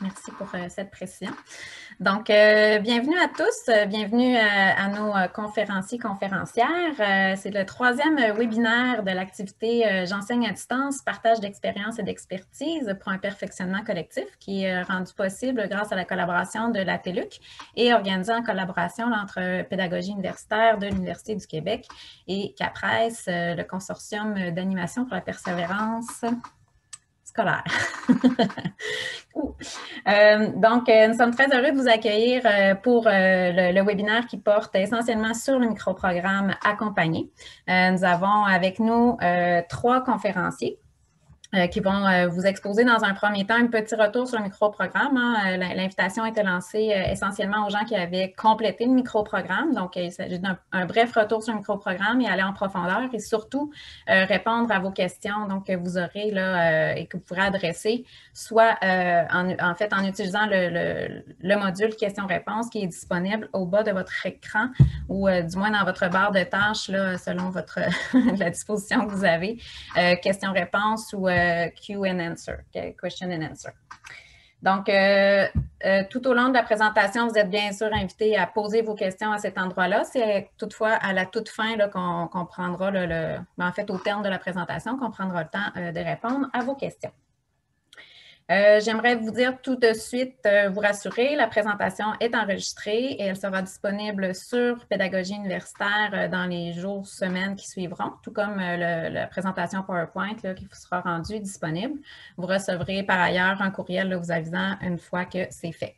Merci pour cette précision. Donc, bienvenue à tous, bienvenue à nos conférenciers, conférencières. C'est le troisième webinaire de l'activité J'enseigne à distance, partage d'expérience et d'expertise pour un perfectionnement collectif qui est rendu possible grâce à la collaboration de la TELUC et organisé en collaboration entre Pédagogie universitaire de l'Université du Québec et CAPRES, le consortium d'animation pour la persévérance scolaire. Donc, nous sommes très heureux de vous accueillir pour le webinaire qui porte essentiellement sur le microprogramme accompagné. Nous avons avec nous 3 conférenciers qui vont vous exposer dans un premier temps un petit retour sur le microprogramme. Hein. L'invitation a été lancée essentiellement aux gens qui avaient complété le microprogramme. Donc, il s'agit d'un bref retour sur le microprogramme et aller en profondeur et surtout répondre à vos questions donc, que vous aurez là, et que vous pourrez adresser, soit en fait en utilisant le module questions-réponses qui est disponible au bas de votre écran ou du moins dans votre barre de tâches là, selon votre la disposition que vous avez, questions-réponses ou Q and answer, question and answer. Donc, tout au long de la présentation, vous êtes bien sûr invités à poser vos questions à cet endroit-là. C'est toutefois à la toute fin qu'on prendra, en fait, au terme de la présentation, qu'on prendra le temps de répondre à vos questions. J'aimerais vous dire tout de suite, vous rassurer, la présentation est enregistrée et elle sera disponible sur Pédagogie universitaire dans les jours, semaines qui suivront, tout comme la présentation PowerPoint là, qui vous sera rendue disponible. Vous recevrez par ailleurs un courriel là, vous avisant une fois que c'est fait.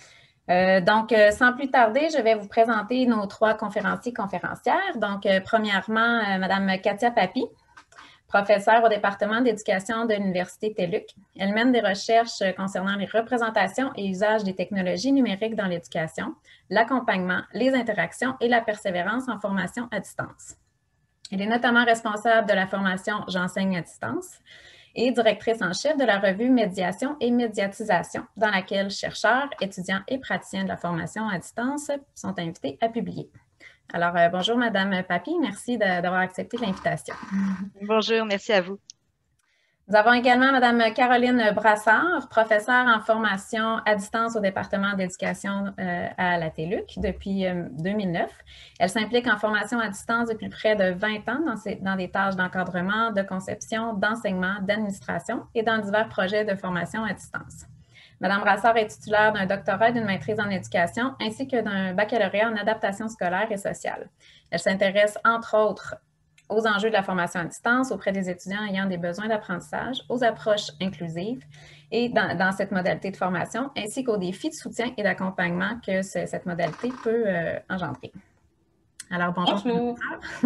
Donc, sans plus tarder, je vais vous présenter nos 3 conférenciers conférencières. Donc, premièrement, Mme Katia Papy, professeure au département d'éducation de l'Université TELUC. Elle mène des recherches concernant les représentations et usages des technologies numériques dans l'éducation, l'accompagnement, les interactions et la persévérance en formation à distance. Elle est notamment responsable de la formation J'enseigne à distance et directrice en chef de la revue Médiation et médiatisation, dans laquelle chercheurs, étudiants et praticiens de la formation à distance sont invités à publier. Alors, bonjour Madame Papy, merci d'avoir accepté l'invitation. Bonjour, merci à vous. Nous avons également Mme Caroline Brassard, professeure en formation à distance au département d'éducation à la TELUC depuis 2009. Elle s'implique en formation à distance depuis près de 20 ans dans des tâches d'encadrement, de conception, d'enseignement, d'administration et dans divers projets de formation à distance. Mme Brassard est titulaire d'un doctorat et d'une maîtrise en éducation ainsi que d'un baccalauréat en adaptation scolaire et sociale. Elle s'intéresse entre autres aux enjeux de la formation à distance auprès des étudiants ayant des besoins d'apprentissage, aux approches inclusives et dans cette modalité de formation, ainsi qu'aux défis de soutien et d'accompagnement que cette modalité peut engendrer. Alors, bonjour.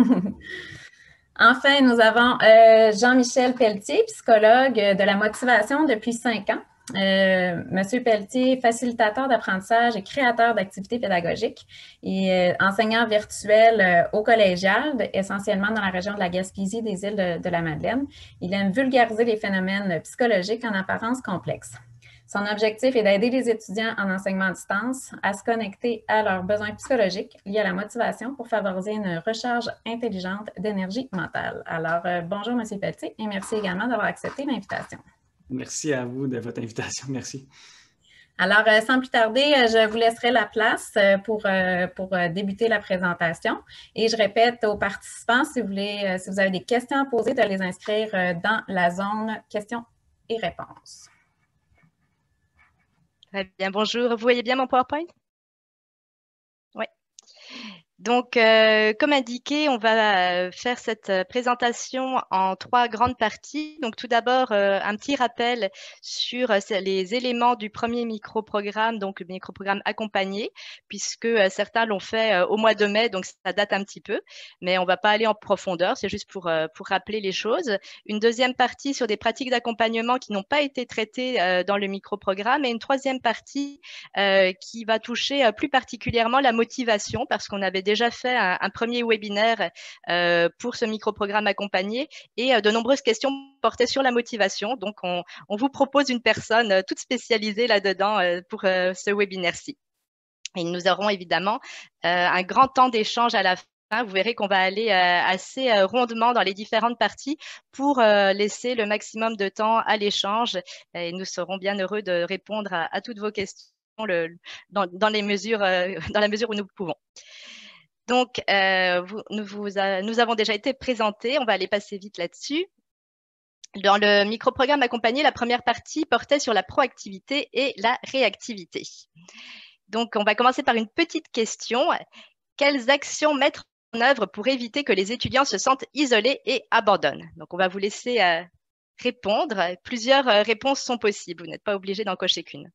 Enfin, nous avons Jean-Michel Pelletier, psychologue de la motivation depuis 5 ans. Monsieur Pelletier, facilitateur d'apprentissage et créateur d'activités pédagogiques et enseignant virtuel au collégial, essentiellement dans la région de la Gaspésie des îles de la Madeleine. Il aime vulgariser les phénomènes psychologiques en apparence complexes. Son objectif est d'aider les étudiants en enseignement à distance à se connecter à leurs besoins psychologiques liés à la motivation pour favoriser une recharge intelligente d'énergie mentale. Alors, bonjour M. Pelletier et merci également d'avoir accepté l'invitation. Merci à vous de votre invitation. Merci. Alors, sans plus tarder, je vous laisserai la place pour débuter la présentation. Et je répète aux participants, si vous avez des questions à poser, de les inscrire dans la zone questions et réponses. Très bien, bonjour. Vous voyez bien mon PowerPoint? Oui. Donc, comme indiqué, on va faire cette présentation en 3 grandes parties. Donc, tout d'abord, un petit rappel sur les éléments du premier microprogramme, donc le microprogramme accompagné, puisque certains l'ont fait au mois de mai, donc ça date un petit peu, mais on ne va pas aller en profondeur, c'est juste pour rappeler les choses. Une deuxième partie sur des pratiques d'accompagnement qui n'ont pas été traitées dans le microprogramme et une troisième partie qui va toucher plus particulièrement la motivation, parce qu'on avait déjà fait un premier webinaire pour ce microprogramme accompagné et de nombreuses questions portaient sur la motivation. Donc, on vous propose une personne toute spécialisée là-dedans pour ce webinaire-ci. Et nous aurons évidemment un grand temps d'échange à la Vous verrez qu'on va aller assez rondement dans les différentes parties pour laisser le maximum de temps à l'échange. Et nous serons bien heureux de répondre à toutes vos questions dans la mesure où nous pouvons. Donc, nous avons déjà été présentés. On va aller passer vite là-dessus. Dans le micro-programme accompagné, la première partie portait sur la proactivité et la réactivité. Donc, on va commencer par une petite question. Quelles actions mettre en œuvre pour éviter que les étudiants se sentent isolés et abandonnent? Donc, on va vous laisser répondre. Plusieurs réponses sont possibles. Vous n'êtes pas obligé d'en cocher qu'une.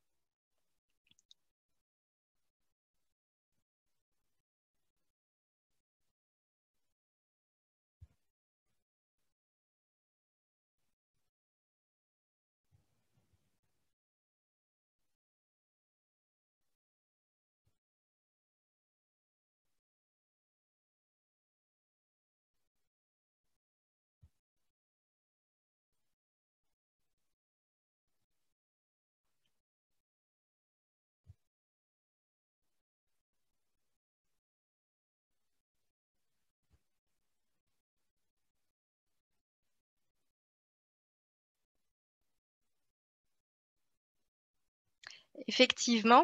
Effectivement,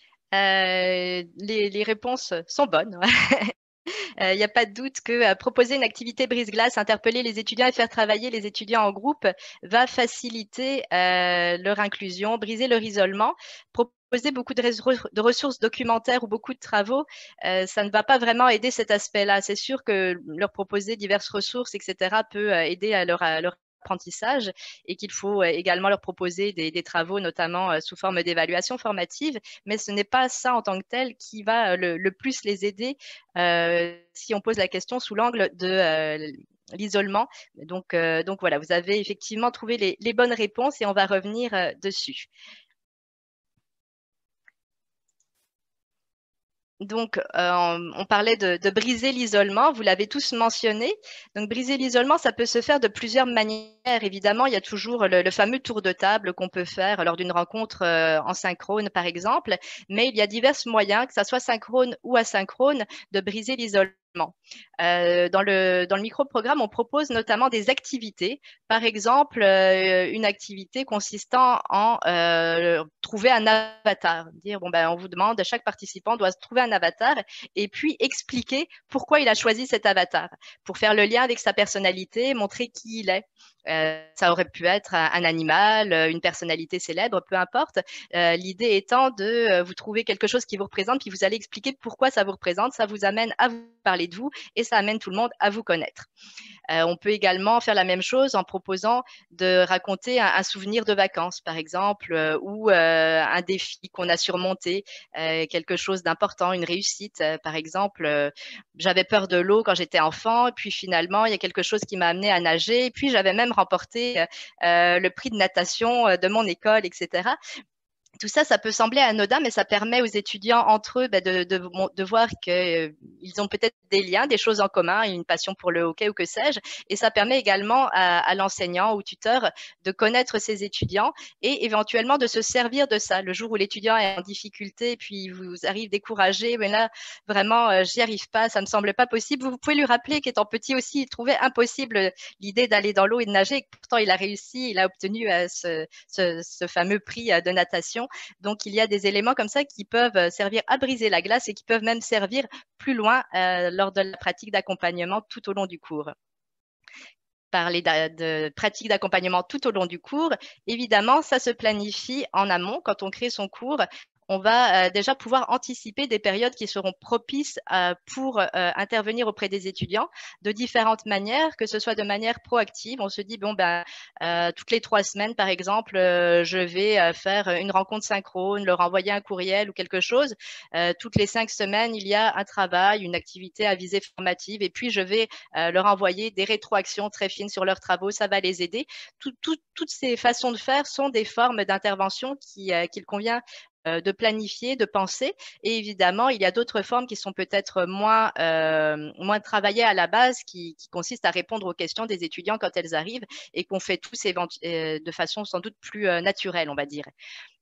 les réponses sont bonnes. Il n'y a pas de doute que proposer une activité brise-glace, interpeller les étudiants et faire travailler les étudiants en groupe va faciliter leur inclusion, briser leur isolement. Proposer beaucoup de ressources documentaires ou beaucoup de travaux, ça ne va pas vraiment aider cet aspect-là. C'est sûr que leur proposer diverses ressources, etc., peut aider à leur apprentissage et qu'il faut également leur proposer des travaux, notamment sous forme d'évaluation formative, mais ce n'est pas ça en tant que tel qui va le plus les aider si on pose la question sous l'angle de l'isolement. Donc voilà, vous avez effectivement trouvé les bonnes réponses et on va revenir dessus. Donc, on parlait de briser l'isolement, vous l'avez tous mentionné. Donc, briser l'isolement, ça peut se faire de plusieurs manières. Évidemment, il y a toujours le fameux tour de table qu'on peut faire lors d'une rencontre en synchrone, par exemple. Mais il y a divers moyens, que ça soit synchrone ou asynchrone, de briser l'isolement. Dans le micro-programme, on propose notamment des activités. Par exemple, une activité consistant en trouver un avatar. Dire, bon, ben, on vous demande, chaque participant doit trouver un avatar et puis expliquer pourquoi il a choisi cet avatar, pour faire le lien avec sa personnalité, montrer qui il est. Ça aurait pu être un animal, une personnalité célèbre, peu importe. L'idée étant de vous trouver quelque chose qui vous représente, puis vous allez expliquer pourquoi ça vous représente, ça vous amène à vous parler de vous et ça amène tout le monde à vous connaître. On peut également faire la même chose en proposant de raconter un souvenir de vacances, par exemple, ou un défi qu'on a surmonté, quelque chose d'important, une réussite. Par exemple, j'avais peur de l'eau quand j'étais enfant, et puis finalement, il y a quelque chose qui m'a amené à nager, et puis j'avais même remporté le prix de natation de mon école, etc. Tout ça, ça peut sembler anodin, mais ça permet aux étudiants entre eux de voir qu'ils ont peut-être des liens, des choses en commun, une passion pour le hockey ou que sais-je. Et ça permet également à l'enseignant ou tuteur de connaître ses étudiants et éventuellement de se servir de ça. Le jour où l'étudiant est en difficulté et puis vous arrive découragé, mais là, vraiment, j'y arrive pas, ça me semble pas possible. Vous pouvez lui rappeler qu'étant petit aussi, il trouvait impossible l'idée d'aller dans l'eau et de nager. Et que pourtant, il a réussi, il a obtenu ce fameux prix de natation. Donc, il y a des éléments comme ça qui peuvent servir à briser la glace et qui peuvent même servir plus loin lors de la pratique d'accompagnement tout au long du cours. Parler de pratique d'accompagnement tout au long du cours, évidemment, ça se planifie en amont quand on crée son cours. On va déjà pouvoir anticiper des périodes qui seront propices pour intervenir auprès des étudiants de différentes manières, que ce soit de manière proactive. On se dit, bon, ben, toutes les 3 semaines, par exemple, je vais faire une rencontre synchrone, leur envoyer un courriel ou quelque chose. Toutes les 5 semaines, il y a un travail, une activité à visée formative et puis je vais leur envoyer des rétroactions très fines sur leurs travaux. Ça va les aider. Toutes ces façons de faire sont des formes d'intervention qu'il convient de planifier, de penser. Et évidemment, il y a d'autres formes qui sont peut-être moins travaillées à la base, qui consistent à répondre aux questions des étudiants quand elles arrivent et qu'on fait tous de façon sans doute plus naturelle, on va dire.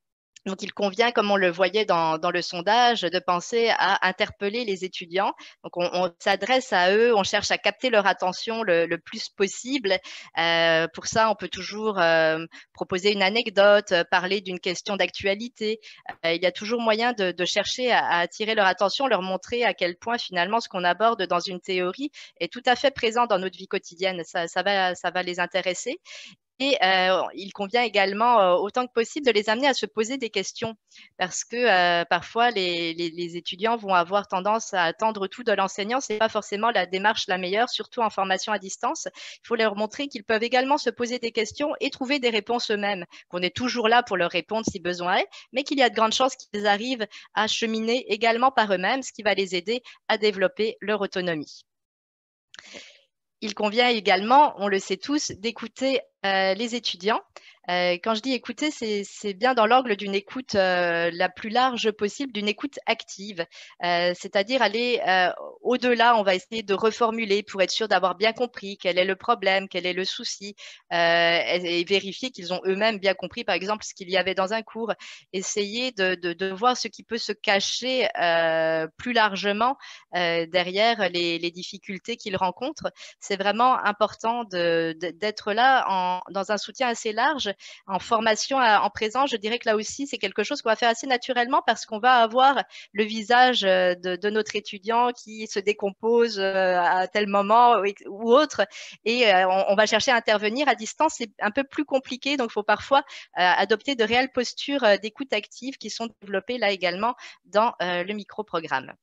Donc, il convient, comme on le voyait dans le sondage, de penser à interpeller les étudiants. Donc, on s'adresse à eux, on cherche à capter leur attention le plus possible. Pour ça, on peut toujours proposer une anecdote, parler d'une question d'actualité. Il y a toujours moyen de chercher à attirer leur attention, leur montrer à quel point, finalement, ce qu'on aborde dans une théorie est tout à fait présent dans notre vie quotidienne. Ça va les intéresser. Et il convient également, autant que possible, de les amener à se poser des questions parce que parfois, les étudiants vont avoir tendance à attendre tout de l'enseignant. Ce n'est pas forcément la démarche la meilleure, surtout en formation à distance. Il faut leur montrer qu'ils peuvent également se poser des questions et trouver des réponses eux-mêmes, qu'on est toujours là pour leur répondre si besoin est, mais qu'il y a de grandes chances qu'ils arrivent à cheminer également par eux-mêmes, ce qui va les aider à développer leur autonomie. Il convient également, on le sait tous, d'écouter les étudiants. Quand je dis écouter, c'est bien dans l'angle d'une écoute la plus large possible, d'une écoute active, c'est-à-dire aller au-delà. On va essayer de reformuler pour être sûr d'avoir bien compris quel est le problème, quel est le souci, et vérifier qu'ils ont eux-mêmes bien compris, par exemple, ce qu'il y avait dans un cours. Essayer de voir ce qui peut se cacher plus largement derrière les difficultés qu'ils rencontrent. C'est vraiment important d'être là dans un soutien assez large. En formation en présent, je dirais que là aussi, c'est quelque chose qu'on va faire assez naturellement parce qu'on va avoir le visage de notre étudiant qui se décompose à tel moment ou autre, et on va chercher à intervenir. À distance, c'est un peu plus compliqué, donc il faut parfois adopter de réelles postures d'écoute active qui sont développées là également dans le micro-programme.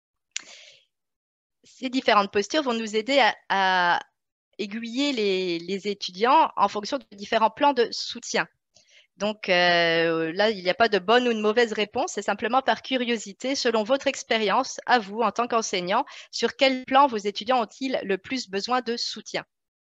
Ces différentes postures vont nous aider à aiguiller les étudiants en fonction de différents plans de soutien. Donc là, il n'y a pas de bonne ou de mauvaise réponse, c'est simplement par curiosité, selon votre expérience, à vous en tant qu'enseignant, sur quel plan vos étudiants ont-ils le plus besoin de soutien?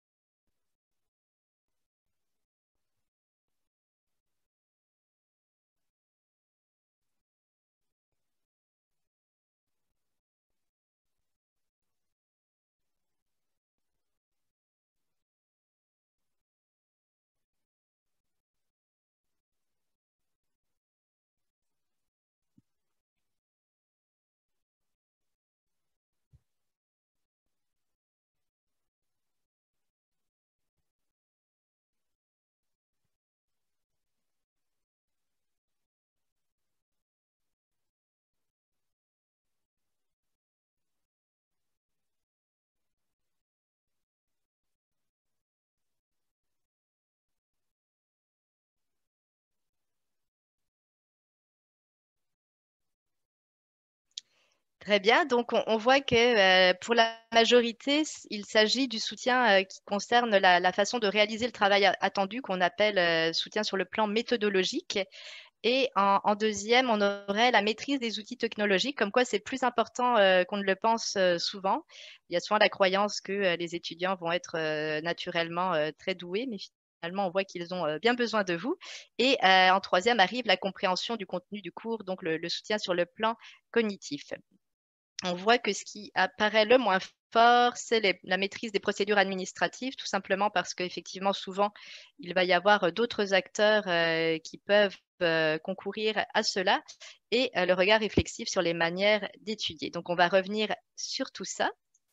Très bien, donc on voit que pour la majorité, il s'agit du soutien qui concerne la façon de réaliser le travail attendu, qu'on appelle soutien sur le plan méthodologique. Et en deuxième, on aurait la maîtrise des outils technologiques, comme quoi c'est plus important qu'on ne le pense souvent. Il y a souvent la croyance que les étudiants vont être naturellement très doués, mais finalement, on voit qu'ils ont bien besoin de vous. Et en troisième arrive la compréhension du contenu du cours, donc le soutien sur le plan cognitif. On voit que ce qui apparaît le moins fort, c'est la maîtrise des procédures administratives, tout simplement parce qu'effectivement, souvent, il va y avoir d'autres acteurs qui peuvent concourir à cela, et le regard réflexif sur les manières d'étudier. Donc, on va revenir sur tout ça.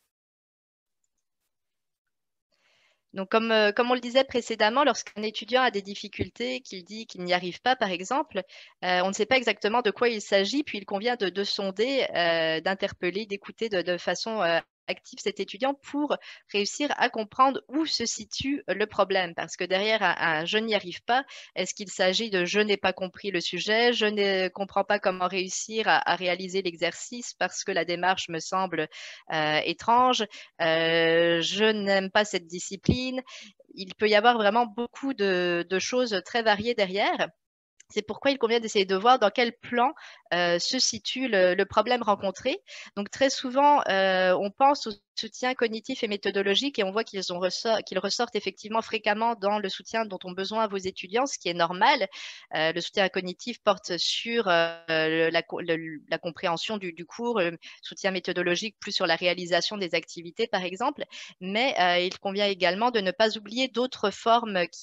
Donc, comme on le disait précédemment, lorsqu'un étudiant a des difficultés, qu'il dit qu'il n'y arrive pas, par exemple, on ne sait pas exactement de quoi il s'agit, puis il convient de sonder, d'interpeller, d'écouter de façon active cet étudiant pour réussir à comprendre où se situe le problème. Parce que derrière un je n'y arrive pas, est-ce qu'il s'agit de je n'ai pas compris le sujet, je ne comprends pas comment réussir à réaliser l'exercice parce que la démarche me semble étrange, je n'aime pas cette discipline. Il peut y avoir vraiment beaucoup de choses très variées derrière. C'est pourquoi il convient d'essayer de voir dans quel plan se situe le problème rencontré. Donc, très souvent, on pense au soutien cognitif et méthodologique et on voit qu'ils ressortent effectivement fréquemment dans le soutien dont ont besoin vos étudiants, ce qui est normal. Le soutien cognitif porte sur la compréhension du cours, le soutien méthodologique plus sur la réalisation des activités, par exemple. Mais il convient également de ne pas oublier d'autres formes qui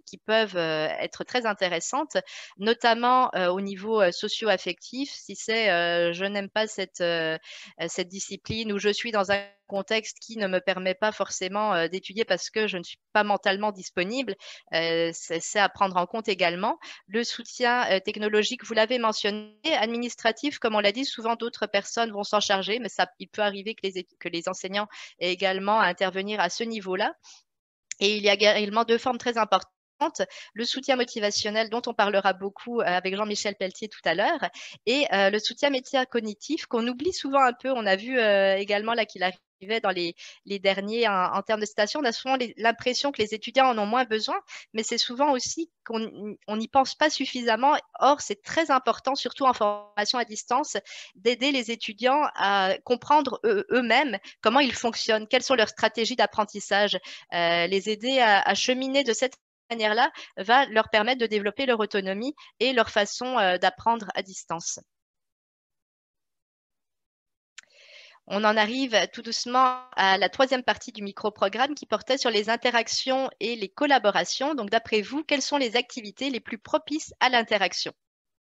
qui peuvent être très intéressantes, notamment au niveau socio-affectif. Si c'est je n'aime pas cette discipline, ou je suis dans un contexte qui ne me permet pas forcément d'étudier parce que je ne suis pas mentalement disponible, c'est à prendre en compte également. Le soutien technologique, vous l'avez mentionné, administratif, comme on l'a dit, souvent d'autres personnes vont s'en charger, mais il peut arriver que les enseignants aient également à intervenir à ce niveau-là. Et il y a également 2 formes très importantes. Le soutien motivationnel, dont on parlera beaucoup avec Jean-Michel Pelletier tout à l'heure, et le soutien métacognitif qu'on oublie souvent un peu. On a vu également là qu'il arrivait dans les derniers en termes de citation. On a souvent l'impression que les étudiants en ont moins besoin, mais c'est souvent aussi qu'on n'y pense pas suffisamment. Or, c'est très important, surtout en formation à distance, d'aider les étudiants à comprendre eux-mêmes comment ils fonctionnent, quelles sont leurs stratégies d'apprentissage. Les aider à cheminer de cette manière-là va leur permettre de développer leur autonomie et leur façon d'apprendre à distance. On en arrive tout doucement à la 3e partie du micro-programme qui portait sur les interactions et les collaborations. Donc, d'après vous, quelles sont les activités les plus propices à l'interaction ?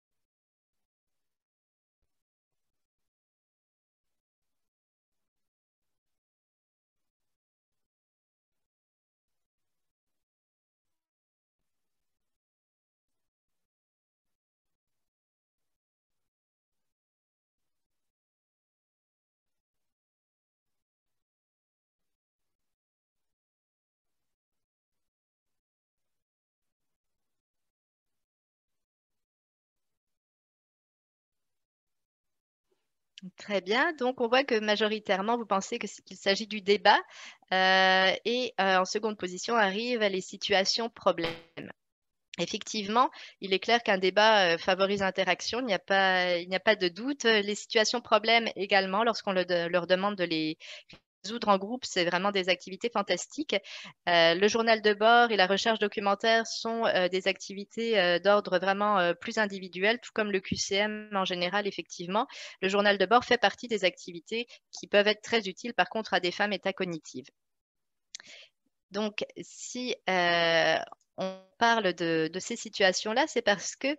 Très bien. Donc, on voit que majoritairement, vous pensez qu'il s'agit du débat. Et en seconde position arrivent les situations problèmes. Effectivement, il est clair qu'un débat favorise l'interaction, il n'y a pas de doute. Les situations problèmes également, lorsqu'on leur demande de les résoudre en groupe, c'est vraiment des activités fantastiques. Le journal de bord et la recherche documentaire sont des activités d'ordre vraiment plus individuel, tout comme le QCM en général, effectivement. Le journal de bord fait partie des activités qui peuvent être très utiles, par contre, à des femmes métacognitives. Donc, si on parle de ces situations-là, c'est parce que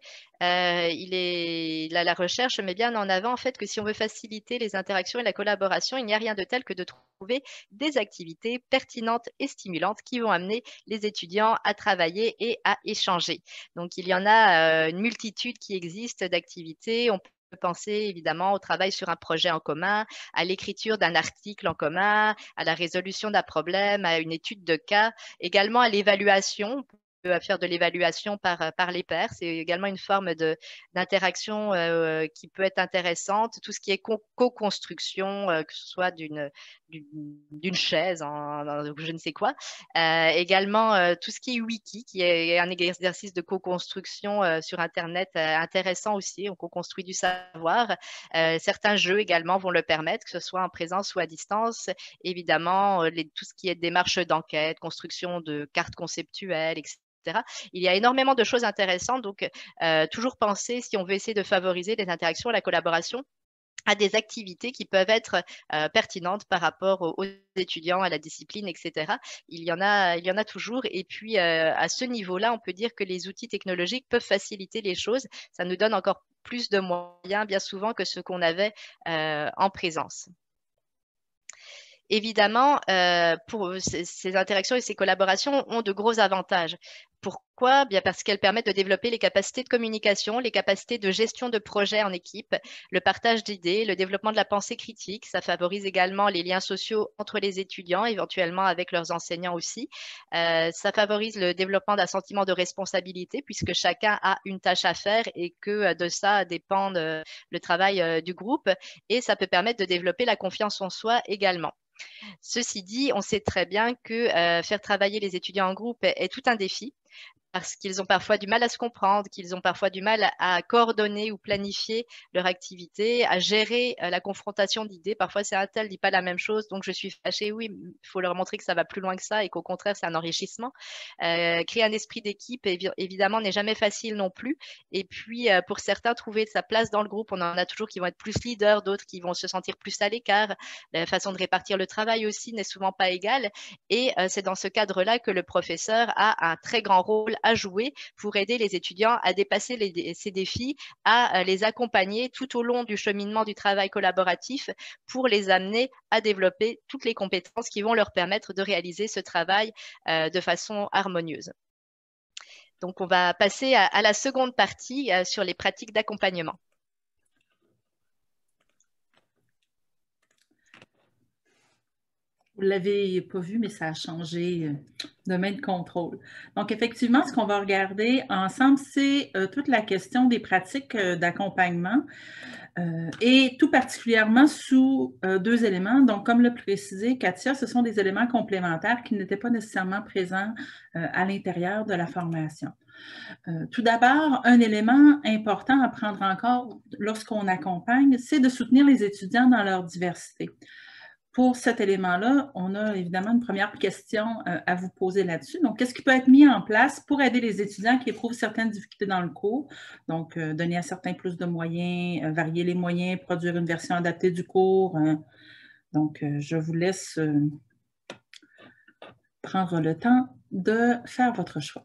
la recherche met bien en avant en fait que si on veut faciliter les interactions et la collaboration, il n'y a rien de tel que de trouver des activités pertinentes et stimulantes qui vont amener les étudiants à travailler et à échanger. Donc, il y en a une multitude qui existe d'activités. On peut penser évidemment au travail sur un projet en commun, à l'écriture d'un article en commun, à la résolution d'un problème, à une étude de cas, également à l'évaluation. On peut faire de l'évaluation par les pairs. C'est également une forme d'interaction qui peut être intéressante. Tout ce qui est co-construction, que ce soit d'une chaise, je ne sais quoi. Également, tout ce qui est wiki, qui est un exercice de co-construction sur Internet intéressant aussi. On co-construit du savoir. Certains jeux également vont le permettre, que ce soit en présence ou à distance. Évidemment, tout ce qui est démarche d'enquête, construction de cartes conceptuelles, etc. Il y a énormément de choses intéressantes. Donc, toujours penser, si on veut essayer de favoriser les interactions et la collaboration, à des activités qui peuvent être pertinentes par rapport aux étudiants, à la discipline, etc. Il y en a toujours. Et puis, à ce niveau-là, on peut dire que les outils technologiques peuvent faciliter les choses. Ça nous donne encore plus de moyens, bien souvent, que ce qu'on avait en présence. Évidemment, pour ces interactions et ces collaborations ont de gros avantages. Pourquoi? Bien parce qu'elles permettent de développer les capacités de communication, les capacités de gestion de projets en équipe, le partage d'idées, le développement de la pensée critique. Ça favorise également les liens sociaux entre les étudiants, éventuellement avec leurs enseignants aussi. Ça favorise le développement d'un sentiment de responsabilité puisque chacun a une tâche à faire et que de ça dépend le travail du groupe. Et ça peut permettre de développer la confiance en soi également. Ceci dit, on sait très bien que faire travailler les étudiants en groupe est tout un défi parce qu'ils ont parfois du mal à se comprendre, qu'ils ont parfois du mal à coordonner ou planifier leur activité, à gérer la confrontation d'idées. Parfois, c'est un tel dit pas la même chose, donc je suis fâchée. Oui, il faut leur montrer que ça va plus loin que ça et qu'au contraire, c'est un enrichissement. Créer un esprit d'équipe, évidemment, n'est jamais facile non plus. Et puis, pour certains, trouver sa place dans le groupe, on en a toujours qui vont être plus leaders, d'autres qui vont se sentir plus à l'écart. La façon de répartir le travail aussi n'est souvent pas égale. Et c'est dans ce cadre-là que le professeur a un très grand rôle à jouer pour aider les étudiants à dépasser ces défis, à les accompagner tout au long du cheminement du travail collaboratif pour les amener à développer toutes les compétences qui vont leur permettre de réaliser ce travail de façon harmonieuse. Donc, on va passer à la seconde partie sur les pratiques d'accompagnement. Vous ne l'avez pas vu, mais ça a changé de main de contrôle. Donc, effectivement, ce qu'on va regarder ensemble, c'est toute la question des pratiques d'accompagnement et tout particulièrement sous deux éléments. Donc, comme l'a précisé Katia, ce sont des éléments complémentaires qui n'étaient pas nécessairement présents à l'intérieur de la formation. Tout d'abord, un élément important à prendre en compte lorsqu'on accompagne, c'est de soutenir les étudiants dans leur diversité. Pour cet élément-là, on a évidemment une première question à vous poser là-dessus. Donc, qu'est-ce qui peut être mis en place pour aider les étudiants qui éprouvent certaines difficultés dans le cours? Donc, donner à certains plus de moyens, varier les moyens, produire une version adaptée du cours. Donc, je vous laisse prendre le temps de faire votre choix.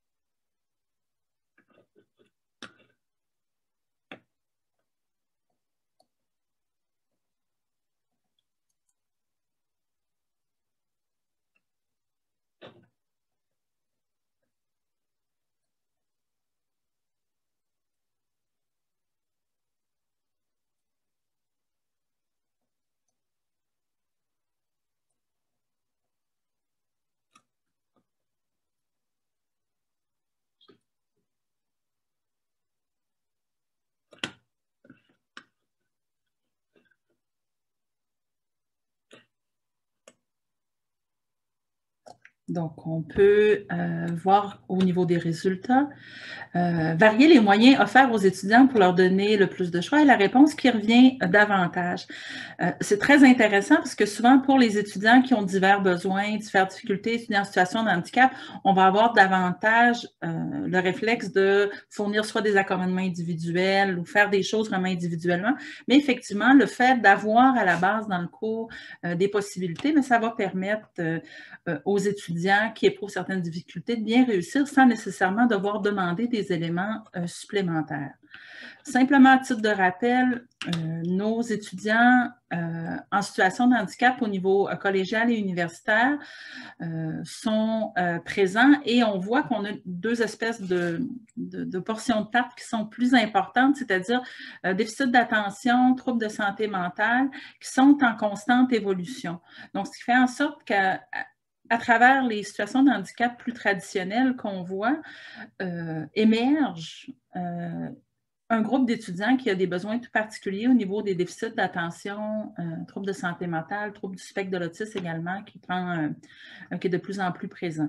Donc, on peut voir au niveau des résultats, varier les moyens offerts aux étudiants pour leur donner le plus de choix et la réponse qui revient davantage. C'est très intéressant parce que souvent, pour les étudiants qui ont divers besoins, diverses difficultés, étudiants en situation de handicap, on va avoir davantage le réflexe de fournir soit des accommodements individuels ou faire des choses vraiment individuellement. Mais effectivement, le fait d'avoir à la base dans le cours des possibilités, mais ça va permettre aux étudiants qui éprouvent certaines difficultés de bien réussir sans nécessairement devoir demander des éléments supplémentaires. Simplement, à titre de rappel, nos étudiants en situation de handicap au niveau collégial et universitaire sont présents et on voit qu'on a deux espèces de portions de tarte qui sont plus importantes, c'est-à-dire déficit d'attention, troubles de santé mentale, qui sont en constante évolution. Donc, ce qui fait en sorte qu'à travers les situations de handicap plus traditionnelles qu'on voit, émerge un groupe d'étudiants qui a des besoins tout particuliers au niveau des déficits d'attention, troubles de santé mentale, troubles du spectre de l'autisme également, qui est de plus en plus présent.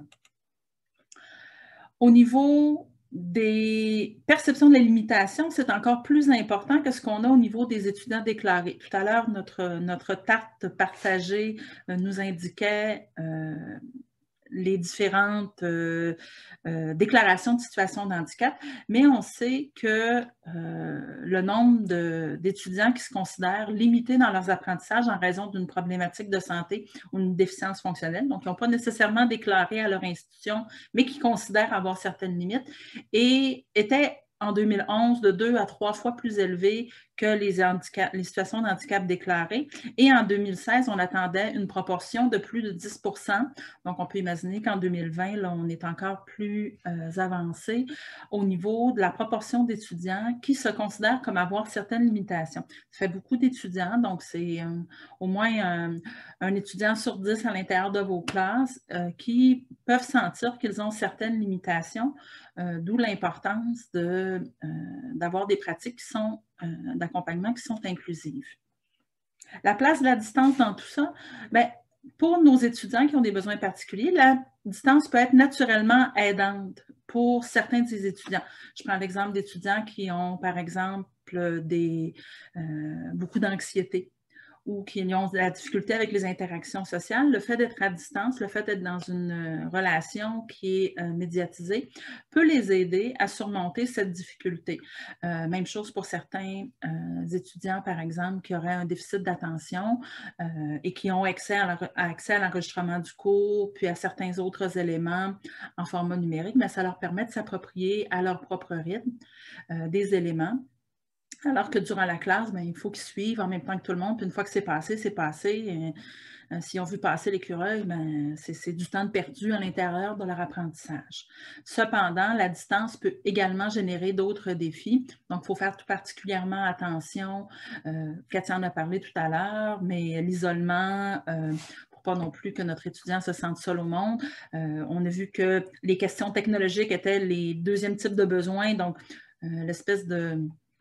Au niveau des perceptions de la limitation, c'est encore plus important que ce qu'on a au niveau des étudiants déclarés. Tout à l'heure, notre tarte partagée nous indiquait les différentes déclarations de situation de handicap, mais on sait que le nombre d'étudiants qui se considèrent limités dans leurs apprentissages en raison d'une problématique de santé ou une déficience fonctionnelle, donc qui n'ont pas nécessairement déclaré à leur institution, mais qui considèrent avoir certaines limites, et étaient en 2011 de 2 à 3 fois plus élevé que les situations de handicap déclarées. Et en 2016, on attendait une proportion de plus de 10 %. Donc, on peut imaginer qu'en 2020, là, on est encore plus avancé au niveau de la proportion d'étudiants qui se considèrent comme avoir certaines limitations. Ça fait beaucoup d'étudiants, donc c'est au moins un étudiant sur 10 à l'intérieur de vos classes qui peuvent sentir qu'ils ont certaines limitations, d'où l'importance d'avoir des pratiques qui sont d'accompagnement qui sont inclusives. La place de la distance dans tout ça, bien, pour nos étudiants qui ont des besoins particuliers, la distance peut être naturellement aidante pour certains des étudiants. Je prends l'exemple d'étudiants qui ont, par exemple, beaucoup d'anxiété ou qui ont de la difficulté avec les interactions sociales, le fait d'être à distance, le fait d'être dans une relation qui est médiatisée, peut les aider à surmonter cette difficulté. Même chose pour certains étudiants, par exemple, qui auraient un déficit d'attention et qui ont accès à l'enregistrement du cours, puis à certains autres éléments en format numérique, mais ça leur permet de s'approprier à leur propre rythme des éléments. Alors que durant la classe, bien, il faut qu'ils suivent en même temps que tout le monde. Puis une fois que c'est passé, c'est passé. S'ils ont vu passer l'écureuil, ben, c'est du temps de perdu à l'intérieur de leur apprentissage. Cependant, la distance peut également générer d'autres défis. Donc, il faut faire tout particulièrement attention. Cathy en a parlé tout à l'heure, mais l'isolement, pour pas non plus que notre étudiant se sente seul au monde. On a vu que les questions technologiques étaient les deuxièmes types de besoins. Donc, l'espèce de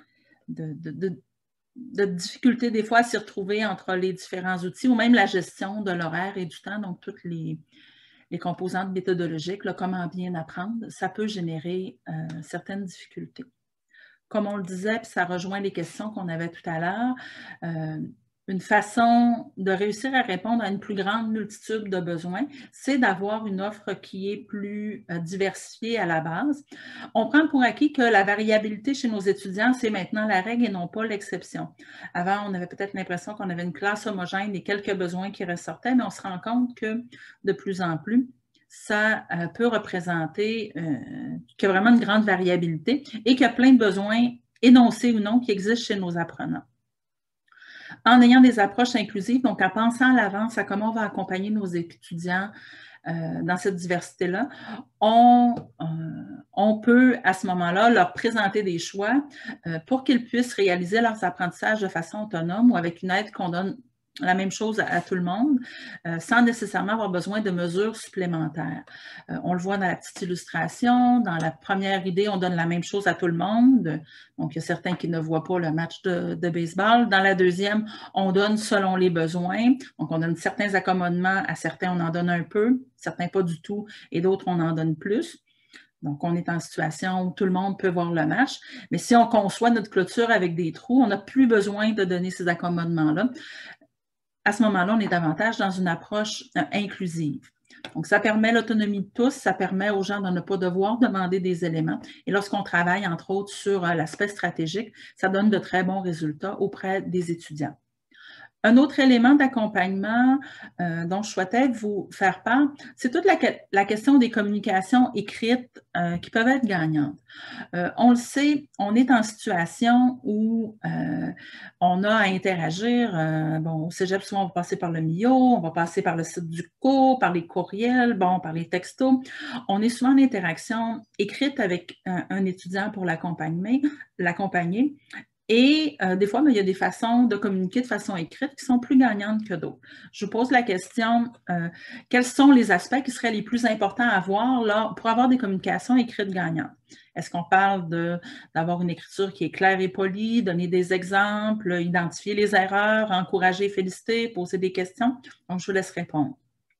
difficulté des fois à s'y retrouver entre les différents outils ou même la gestion de l'horaire et du temps, donc toutes les composantes méthodologiques, là, comment bien apprendre, ça peut générer certaines difficultés. Comme on le disait, puis ça rejoint les questions qu'on avait tout à l'heure, une façon de réussir à répondre à une plus grande multitude de besoins, c'est d'avoir une offre qui est plus diversifiée à la base. On prend pour acquis que la variabilité chez nos étudiants, c'est maintenant la règle et non pas l'exception. Avant, on avait peut-être l'impression qu'on avait une classe homogène et quelques besoins qui ressortaient, mais on se rend compte que de plus en plus, ça peut représenter qu'il y a vraiment une grande variabilité et qu'il y a plein de besoins énoncés ou non qui existent chez nos apprenants. En ayant des approches inclusives, donc en pensant à l'avance à comment on va accompagner nos étudiants dans cette diversité-là, on peut à ce moment-là leur présenter des choix pour qu'ils puissent réaliser leurs apprentissages de façon autonome ou avec une aide qu'on donne la même chose à tout le monde, sans nécessairement avoir besoin de mesures supplémentaires. On le voit dans la petite illustration. Dans la première idée, on donne la même chose à tout le monde. Donc, il y a certains qui ne voient pas le match de baseball. Dans la deuxième, on donne selon les besoins. Donc, on donne certains accommodements. À certains, on en donne un peu, certains pas du tout, et d'autres, on en donne plus. Donc, on est en situation où tout le monde peut voir le match. Mais si on conçoit notre clôture avec des trous, on n'a plus besoin de donner ces accommodements-là. À ce moment-là, on est davantage dans une approche inclusive. Donc, ça permet l'autonomie de tous, ça permet aux gens de ne pas devoir demander des éléments. Et lorsqu'on travaille, entre autres, sur l'aspect stratégique, ça donne de très bons résultats auprès des étudiants. Un autre élément d'accompagnement dont je souhaitais vous faire part, c'est toute la question des communications écrites qui peuvent être gagnantes. On le sait, on est en situation où on a à interagir. Bon, au cégep, souvent, on va passer par le MIO, on va passer par le site du cours, par les courriels, bon, par les textos. On est souvent en interaction écrite avec un étudiant pour l'accompagner. Et des fois, il y a des façons de communiquer de façon écrite qui sont plus gagnantes que d'autres. Je vous pose la question, quels sont les aspects qui seraient les plus importants à voir là, pour avoir des communications écrites gagnantes? Est-ce qu'on parle d'avoir une écriture qui est claire et polie, donner des exemples, identifier les erreurs, encourager, féliciter, poser des questions? Donc, je vous laisse répondre.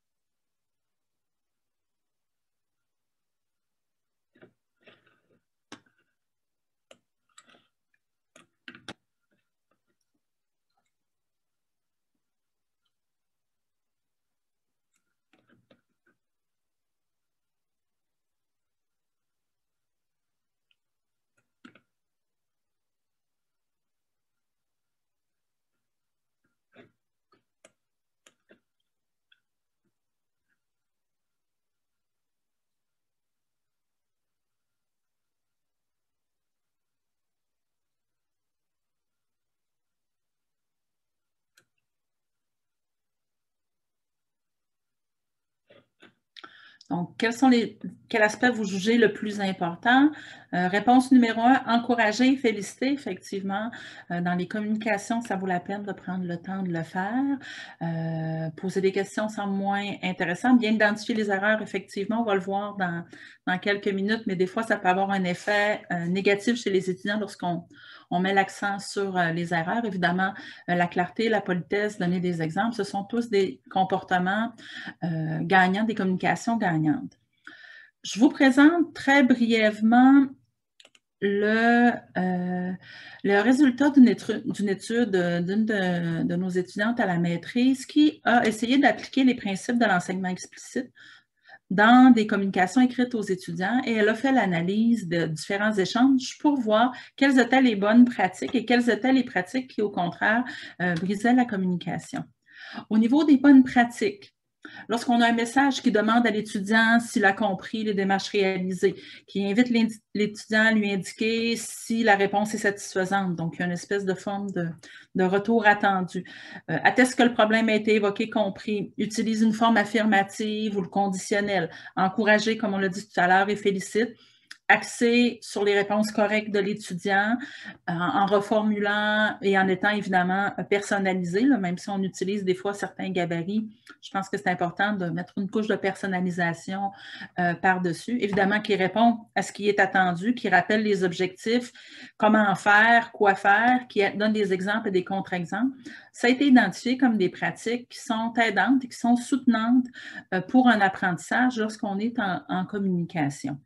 Donc, quel aspect vous jugez le plus important? Réponse numéro 1, encourager et féliciter. Effectivement, dans les communications, ça vaut la peine de prendre le temps de le faire. Poser des questions semble moins intéressant. Bien identifier les erreurs, effectivement, on va le voir dans quelques minutes, mais des fois, ça peut avoir un effet négatif chez les étudiants lorsqu'on met l'accent sur les erreurs. Évidemment, la clarté, la politesse, donner des exemples, ce sont tous des comportements gagnants, des communications gagnantes. Je vous présente très brièvement le résultat d'une étude d'une de nos étudiantes à la maîtrise qui a essayé d'appliquer les principes de l'enseignement explicite dans des communications écrites aux étudiants et elle a fait l'analyse de différents échanges pour voir quelles étaient les bonnes pratiques et quelles étaient les pratiques qui, au contraire, brisaient la communication. Au niveau des bonnes pratiques, lorsqu'on a un message qui demande à l'étudiant s'il a compris les démarches réalisées, qui invite l'étudiant à lui indiquer si la réponse est satisfaisante, donc il y a une espèce de forme de retour attendu. Atteste que le problème a été évoqué, compris, utilise une forme affirmative ou le conditionnel, encourager, comme on l'a dit tout à l'heure, et félicite, axé sur les réponses correctes de l'étudiant, en reformulant et en étant évidemment personnalisé, là, même si on utilise des fois certains gabarits, je pense que c'est important de mettre une couche de personnalisation par-dessus. Évidemment, qui répond à ce qui est attendu, qui rappelle les objectifs, comment faire, quoi faire, qui donne des exemples et des contre-exemples. Ça a été identifié comme des pratiques qui sont aidantes et qui sont soutenantes pour un apprentissage lorsqu'on est en communication.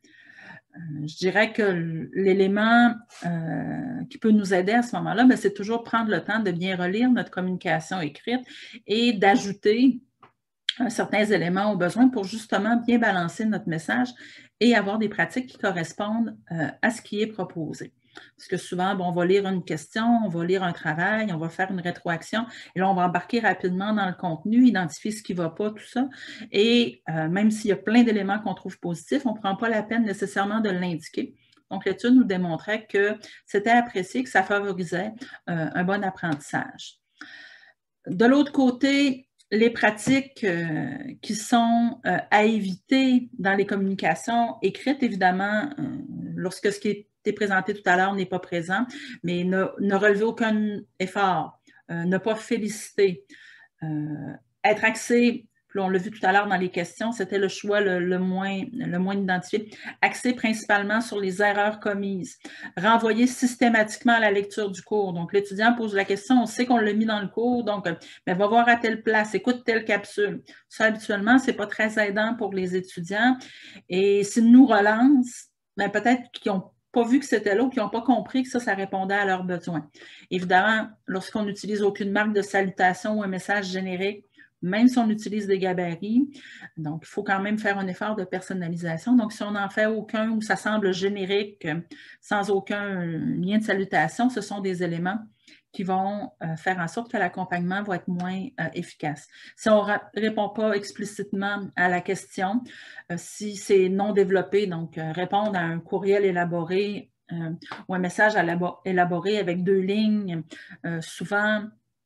Je dirais que l'élément qui peut nous aider à ce moment-là, c'est toujours prendre le temps de bien relire notre communication écrite et d'ajouter certains éléments au besoin pour justement bien balancer notre message et avoir des pratiques qui correspondent à ce qui est proposé. Parce que souvent, on va lire une question, on va lire un travail, on va faire une rétroaction, et là, on va embarquer rapidement dans le contenu, identifier ce qui ne va pas, tout ça. Et même s'il y a plein d'éléments qu'on trouve positifs, on ne prend pas la peine nécessairement de l'indiquer. Donc, l'étude nous démontrait que c'était apprécié, que ça favorisait un bon apprentissage. De l'autre côté, les pratiques qui sont à éviter dans les communications écrites, évidemment, lorsque ce qui est présenté tout à l'heure n'est pas présent, mais ne relever aucun effort, ne pas féliciter, être axé, puis on l'a vu tout à l'heure dans les questions, c'était le choix le moins identifié, axé principalement sur les erreurs commises, renvoyer systématiquement à la lecture du cours. Donc, l'étudiant pose la question, on sait qu'on l'a mis dans le cours, donc va voir à telle place, écoute telle capsule. Ça, habituellement, ce n'est pas très aidant pour les étudiants. Et s'ils nous relancent, peut-être qu'ils n'ont pas vu que c'était là ou qui n'ont pas compris que ça répondait à leurs besoins. Évidemment, lorsqu'on n'utilise aucune marque de salutation ou un message générique, même si on utilise des gabarits, donc il faut quand même faire un effort de personnalisation. Donc, si on n'en fait aucun ou ça semble générique, sans aucun lien de salutation, ce sont des éléments qui vont faire en sorte que l'accompagnement va être moins efficace. Si on ne répond pas explicitement à la question, si c'est non développé, donc répondre à un courriel élaboré ou un message élaboré avec 2 lignes, souvent,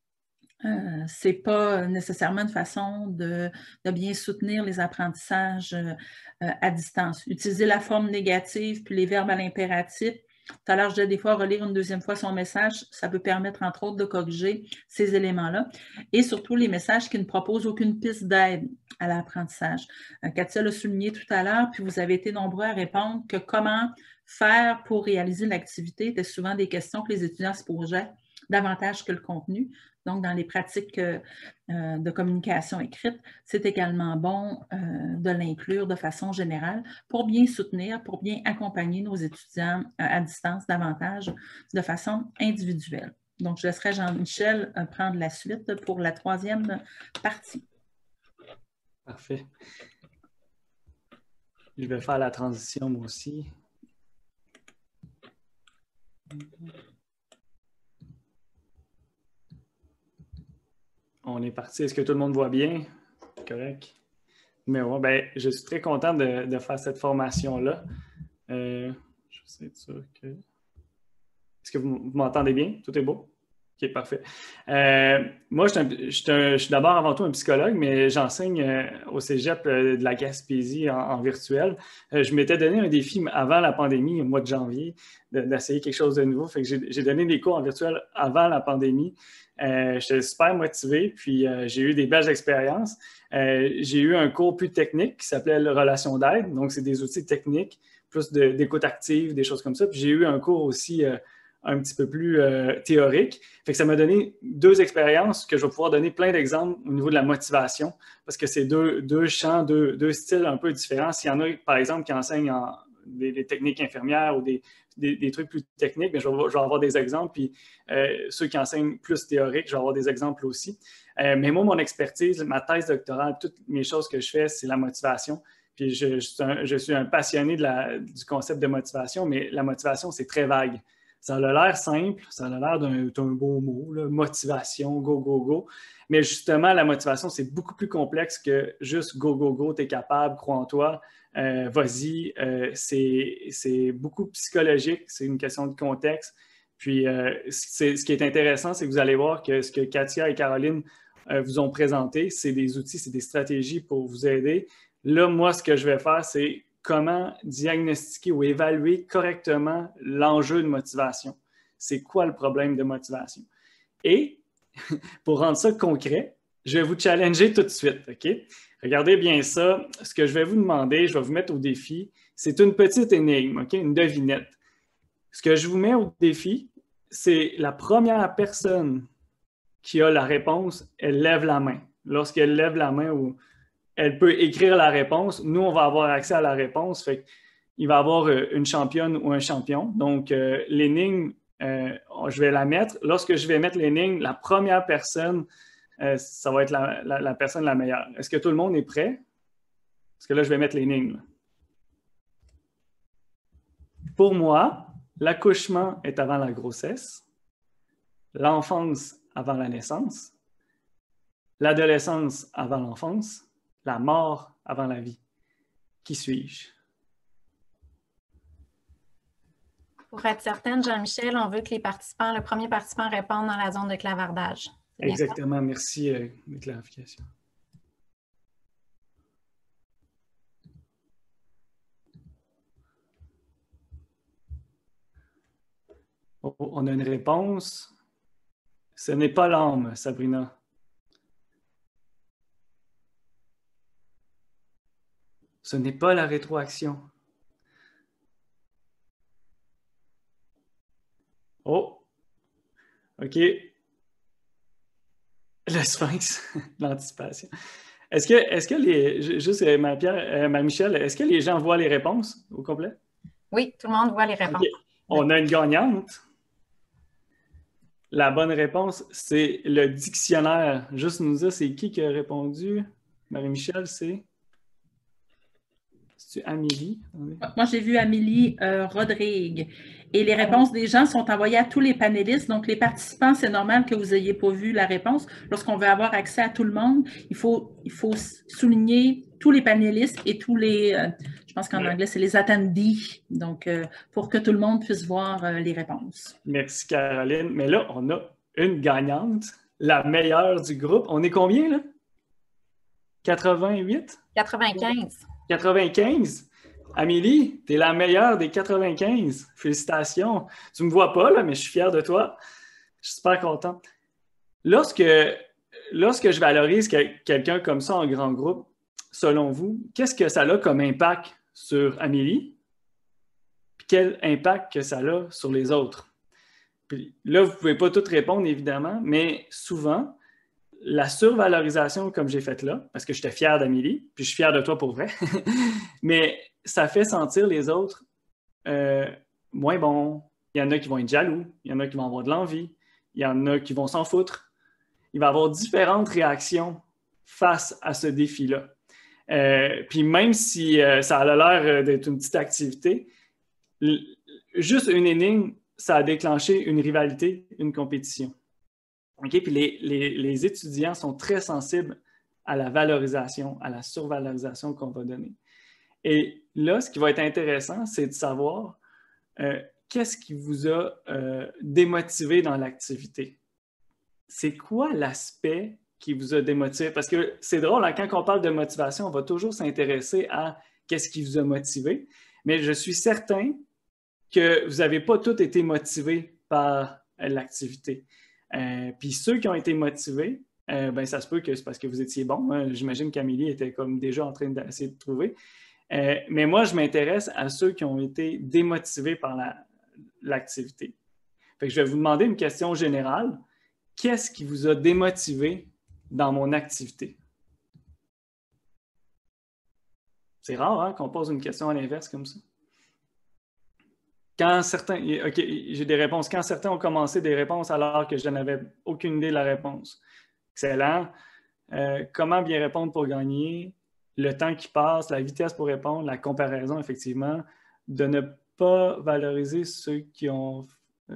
ce n'est pas nécessairement une façon de bien soutenir les apprentissages à distance. Utiliser la forme négative puis les verbes à l'impératif. Tout à l'heure, je disais des fois relire une deuxième fois son message, ça peut permettre entre autres de corriger ces éléments-là. Et surtout les messages qui ne proposent aucune piste d'aide à l'apprentissage. Katia l'a souligné tout à l'heure, puis vous avez été nombreux à répondre que comment faire pour réaliser l'activité étaient souvent des questions que les étudiants se posaient davantage que le contenu. Donc, dans les pratiques de communication écrite, c'est également bon de l'inclure de façon générale pour bien soutenir, pour bien accompagner nos étudiants à distance davantage de façon individuelle. Donc, je laisserai Jean-Michel prendre la suite pour la 3e partie. Parfait. Je vais faire la transition moi aussi. On est parti. Est-ce que tout le monde voit bien? Correct. Mais ouais, je suis très content de faire cette formation-là. Je suis sûr que... Est-ce que vous m'entendez bien? Tout est beau? OK, parfait. Moi, je suis d'abord avant tout un psychologue, mais j'enseigne au cégep de la Gaspésie en virtuel. Je m'étais donné un défi avant la pandémie, au mois de janvier, d'essayer quelque chose de nouveau. Fait que j'ai donné des cours en virtuel avant la pandémie. J'étais super motivé, puis j'ai eu des belles expériences. J'ai eu un cours plus technique qui s'appelait Relation d'aide. Donc, c'est des outils techniques, plus d'écoute active, des choses comme ça. Puis j'ai eu un cours aussi un petit peu plus théorique. Fait que ça m'a donné 2 expériences que je vais pouvoir donner plein d'exemples au niveau de la motivation, parce que c'est deux champs, deux styles un peu différents. S'il y en a, par exemple, qui enseignent des techniques infirmières ou des trucs plus techniques, mais je vais avoir des exemples. Puis ceux qui enseignent plus théorique, je vais avoir des exemples aussi. Mais moi, mon expertise, ma thèse doctorale, toutes mes choses que je fais, c'est la motivation. Puis je suis un passionné du concept de motivation, mais la motivation, c'est très vague. Ça a l'air simple, ça a l'air d'un beau mot, là, motivation, go, go, go. Mais justement, la motivation, c'est beaucoup plus complexe que juste go, go, go, t'es capable, crois en toi, vas-y. C'est beaucoup psychologique, c'est une question de contexte. Puis, ce qui est intéressant, c'est que vous allez voir que ce que Katia et Caroline vous ont présenté, c'est des outils, c'est des stratégies pour vous aider. Là, moi, ce que je vais faire, c'est comment diagnostiquer ou évaluer correctement l'enjeu de motivation. C'est quoi le problème de motivation? Et pour rendre ça concret, je vais vous challenger tout de suite, OK? Regardez bien ça. Ce que je vais vous demander, je vais vous mettre au défi, c'est une petite énigme, OK? Une devinette. Ce que je vous mets au défi, c'est la première personne qui a la réponse, elle lève la main. Lorsqu'elle lève la main, elle peut écrire la réponse. Nous, on va avoir accès à la réponse. Fait qu'il va y avoir une championne ou un champion. Donc, l'énigme, je vais la mettre. Lorsque je vais mettre l'énigme, la première personne, ça va être la personne la meilleure. Est-ce que tout le monde est prêt? Parce que là, je vais mettre l'énigme. Pour moi, l'accouchement est avant la grossesse, l'enfance avant la naissance, l'adolescence avant l'enfance, la mort avant la vie. Qui suis-je? Pour être certaine, Jean-Michel, on veut que le premier participant réponde dans la zone de clavardage. Exactement, merci de clarification. Oh, on a une réponse. Ce n'est pas l'âme, Sabrina. Ce n'est pas la rétroaction. Oh, OK. Le sphinx, l'anticipation. Est-ce que juste Marie-Michel, est-ce que les gens voient les réponses au complet? Oui, tout le monde voit les réponses. Okay. On a une gagnante. La bonne réponse, c'est le dictionnaire. Juste nous dire, c'est qui a répondu? Marie-Michel, c'est Amélie? Moi, j'ai vu Amélie Rodrigue. Et les réponses des gens sont envoyées à tous les panélistes. Donc, les participants, c'est normal que vous n'ayez pas vu la réponse. Lorsqu'on veut avoir accès à tout le monde, il faut souligner tous les panélistes et tous les, je pense qu'en anglais, c'est les attendees. Donc, pour que tout le monde puisse voir les réponses. Merci, Caroline. Mais là, on a une gagnante, la meilleure du groupe. On est combien, là? 88? 95. 95? Amélie, tu es la meilleure des 95. Félicitations. Tu ne me vois pas, là, mais je suis fier de toi. Je suis super content. Lorsque je valorise quelqu'un comme ça en grand groupe, selon vous, qu'est-ce que ça a comme impact sur Amélie? Puis quel impact que ça a sur les autres? Puis là, vous ne pouvez pas tout répondre, évidemment, mais souvent, la survalorisation comme j'ai faite là, parce que j'étais fier d'Amélie, puis je suis fier de toi pour vrai, mais ça fait sentir les autres moins bons. Il y en a qui vont être jaloux, il y en a qui vont avoir de l'envie, il y en a qui vont s'en foutre. Il va y avoir différentes réactions face à ce défi-là. Puis même si ça a l'air d'être une petite activité, juste une énigme, ça a déclenché une rivalité, une compétition. Okay? Puis les étudiants sont très sensibles à la valorisation, à la survalorisation qu'on va donner. Et là, ce qui va être intéressant, c'est de savoir qu'est-ce qui vous a démotivé dans l'activité. C'est quoi l'aspect qui vous a démotivé? Parce que c'est drôle, hein, quand on parle de motivation, on va toujours s'intéresser à qu'est-ce qui vous a motivé. Mais je suis certain que vous n'avez pas tous été motivés par l'activité. Puis ceux qui ont été motivés, ben ça se peut que c'est parce que vous étiez bon. Hein. J'imagine qu'Amélie était comme déjà en train d'essayer de trouver. Mais moi, je m'intéresse à ceux qui ont été démotivés par l'activité. Fait que je vais vous demander une question générale. Qu'est-ce qui vous a démotivé dans mon activité? C'est rare hein, qu'on pose une question à l'inverse comme ça. Quand certains, OK, j'ai des réponses. Quand certains ont commencé des réponses alors que je n'avais aucune idée de la réponse. Excellent. Comment bien répondre pour gagner? Le temps qui passe, la vitesse pour répondre, la comparaison, effectivement. De ne pas valoriser ceux qui ont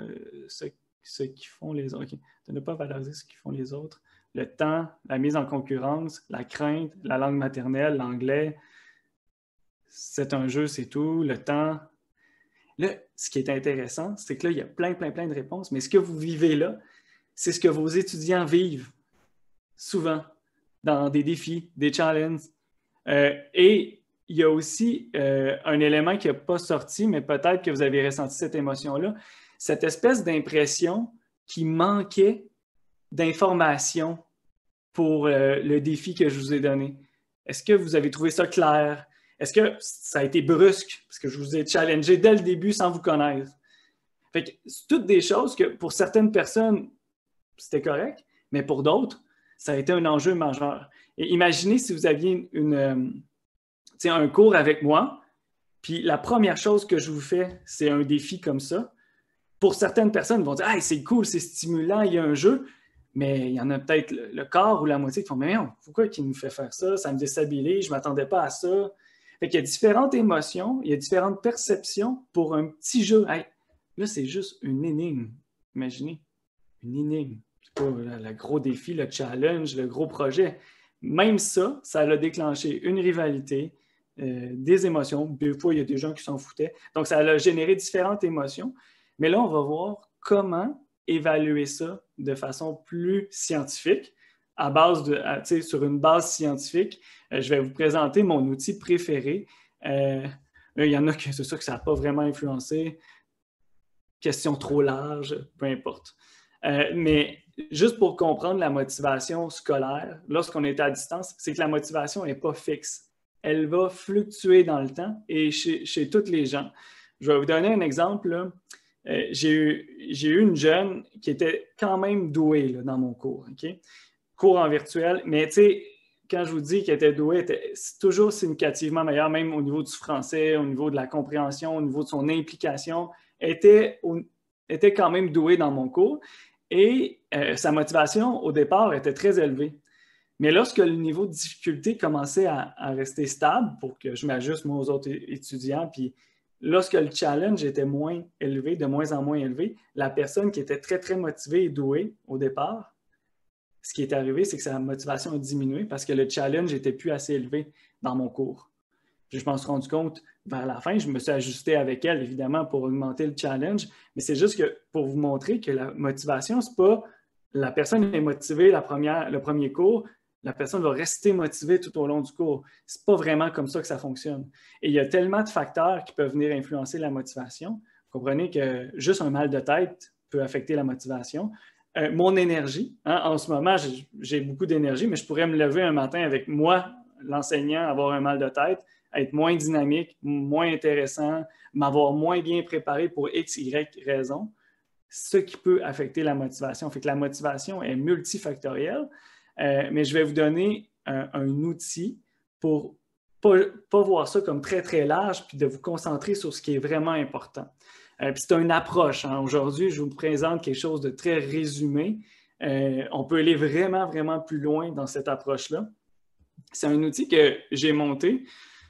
ceux qui font les autres. Okay. De ne pas valoriser ceux qui font les autres. Le temps, la mise en concurrence, la crainte, la langue maternelle, l'anglais. C'est un jeu, c'est tout. Le temps. Là, ce qui est intéressant, c'est que là, il y a plein de réponses, mais ce que vous vivez là, c'est ce que vos étudiants vivent souvent dans des défis, des challenges. Et il y a aussi un élément qui n'a pas sorti, mais peut-être que vous avez ressenti cette émotion-là, cette espèce d'impression qui manquait d'informations pour le défi que je vous ai donné. Est-ce que vous avez trouvé ça clair? Est-ce que ça a été brusque? Parce que je vous ai challengé dès le début sans vous connaître. Fait que c'est toutes des choses que pour certaines personnes, c'était correct, mais pour d'autres, ça a été un enjeu majeur. Et imaginez si vous aviez un cours avec moi, puis la première chose que je vous fais, c'est un défi comme ça. Pour certaines personnes, ils vont dire « Ah, c'est cool, c'est stimulant, il y a un jeu », mais il y en a peut-être le quart ou la moitié qui font « Mais non, pourquoi il nous fait faire ça? Ça me déstabilise, je ne m'attendais pas à ça. » Fait qu'il y a différentes émotions, il y a différentes perceptions pour un petit jeu. Hey, là, c'est juste une énigme. Imaginez, une énigme. C'est pas le gros défi, le challenge, le gros projet. Même ça, ça a déclenché une rivalité, des émotions. Des fois, il y a des gens qui s'en foutaient. Donc, ça a généré différentes émotions. Mais là, on va voir comment évaluer ça de façon plus scientifique, sur une base scientifique. Je vais vous présenter mon outil préféré. Il y en a que c'est sûr que ça n'a pas vraiment influencé. Question trop large, peu importe. Mais juste pour comprendre la motivation scolaire, lorsqu'on est à distance, c'est que la motivation n'est pas fixe. Elle va fluctuer dans le temps et chez toutes les gens. Je vais vous donner un exemple. Là. J'ai eu une jeune qui était quand même douée là, dans mon cours. Okay? Cours en virtuel, mais tu sais, quand je vous dis qu'elle était douée, c'est toujours significativement meilleure, même au niveau du français, au niveau de la compréhension, au niveau de son implication. Elle était quand même douée dans mon cours et sa motivation, au départ, était très élevée. Mais lorsque le niveau de difficulté commençait à rester stable pour que je m'ajuste moi aux autres étudiants, puis lorsque le challenge était moins élevé, de moins en moins élevé, la personne qui était très, très motivée et douée au départ, ce qui est arrivé, c'est que sa motivation a diminué parce que le challenge n'était plus assez élevé dans mon cours. Puis je m'en suis rendu compte vers la fin, je me suis ajusté avec elle, évidemment, pour augmenter le challenge, mais c'est juste que pour vous montrer que la motivation, c'est pas la personne est motivée le premier cours, la personne va rester motivée tout au long du cours. C'est pas vraiment comme ça que ça fonctionne. Et il y a tellement de facteurs qui peuvent venir influencer la motivation. Vous comprenez que juste un mal de tête peut affecter la motivation. Mon énergie, hein, en ce moment, j'ai beaucoup d'énergie, mais je pourrais me lever un matin avec moi, l'enseignant, avoir un mal de tête, être moins dynamique, moins intéressant, m'avoir moins bien préparé pour X, Y raison, ce qui peut affecter la motivation. Fait que la motivation est multifactorielle, mais je vais vous donner un outil pour pas voir ça comme très, très large, puis de vous concentrer sur ce qui est vraiment important. Puis c'est une approche. Hein. Aujourd'hui, je vous présente quelque chose de très résumé. On peut aller vraiment, vraiment plus loin dans cette approche-là. C'est un outil que j'ai monté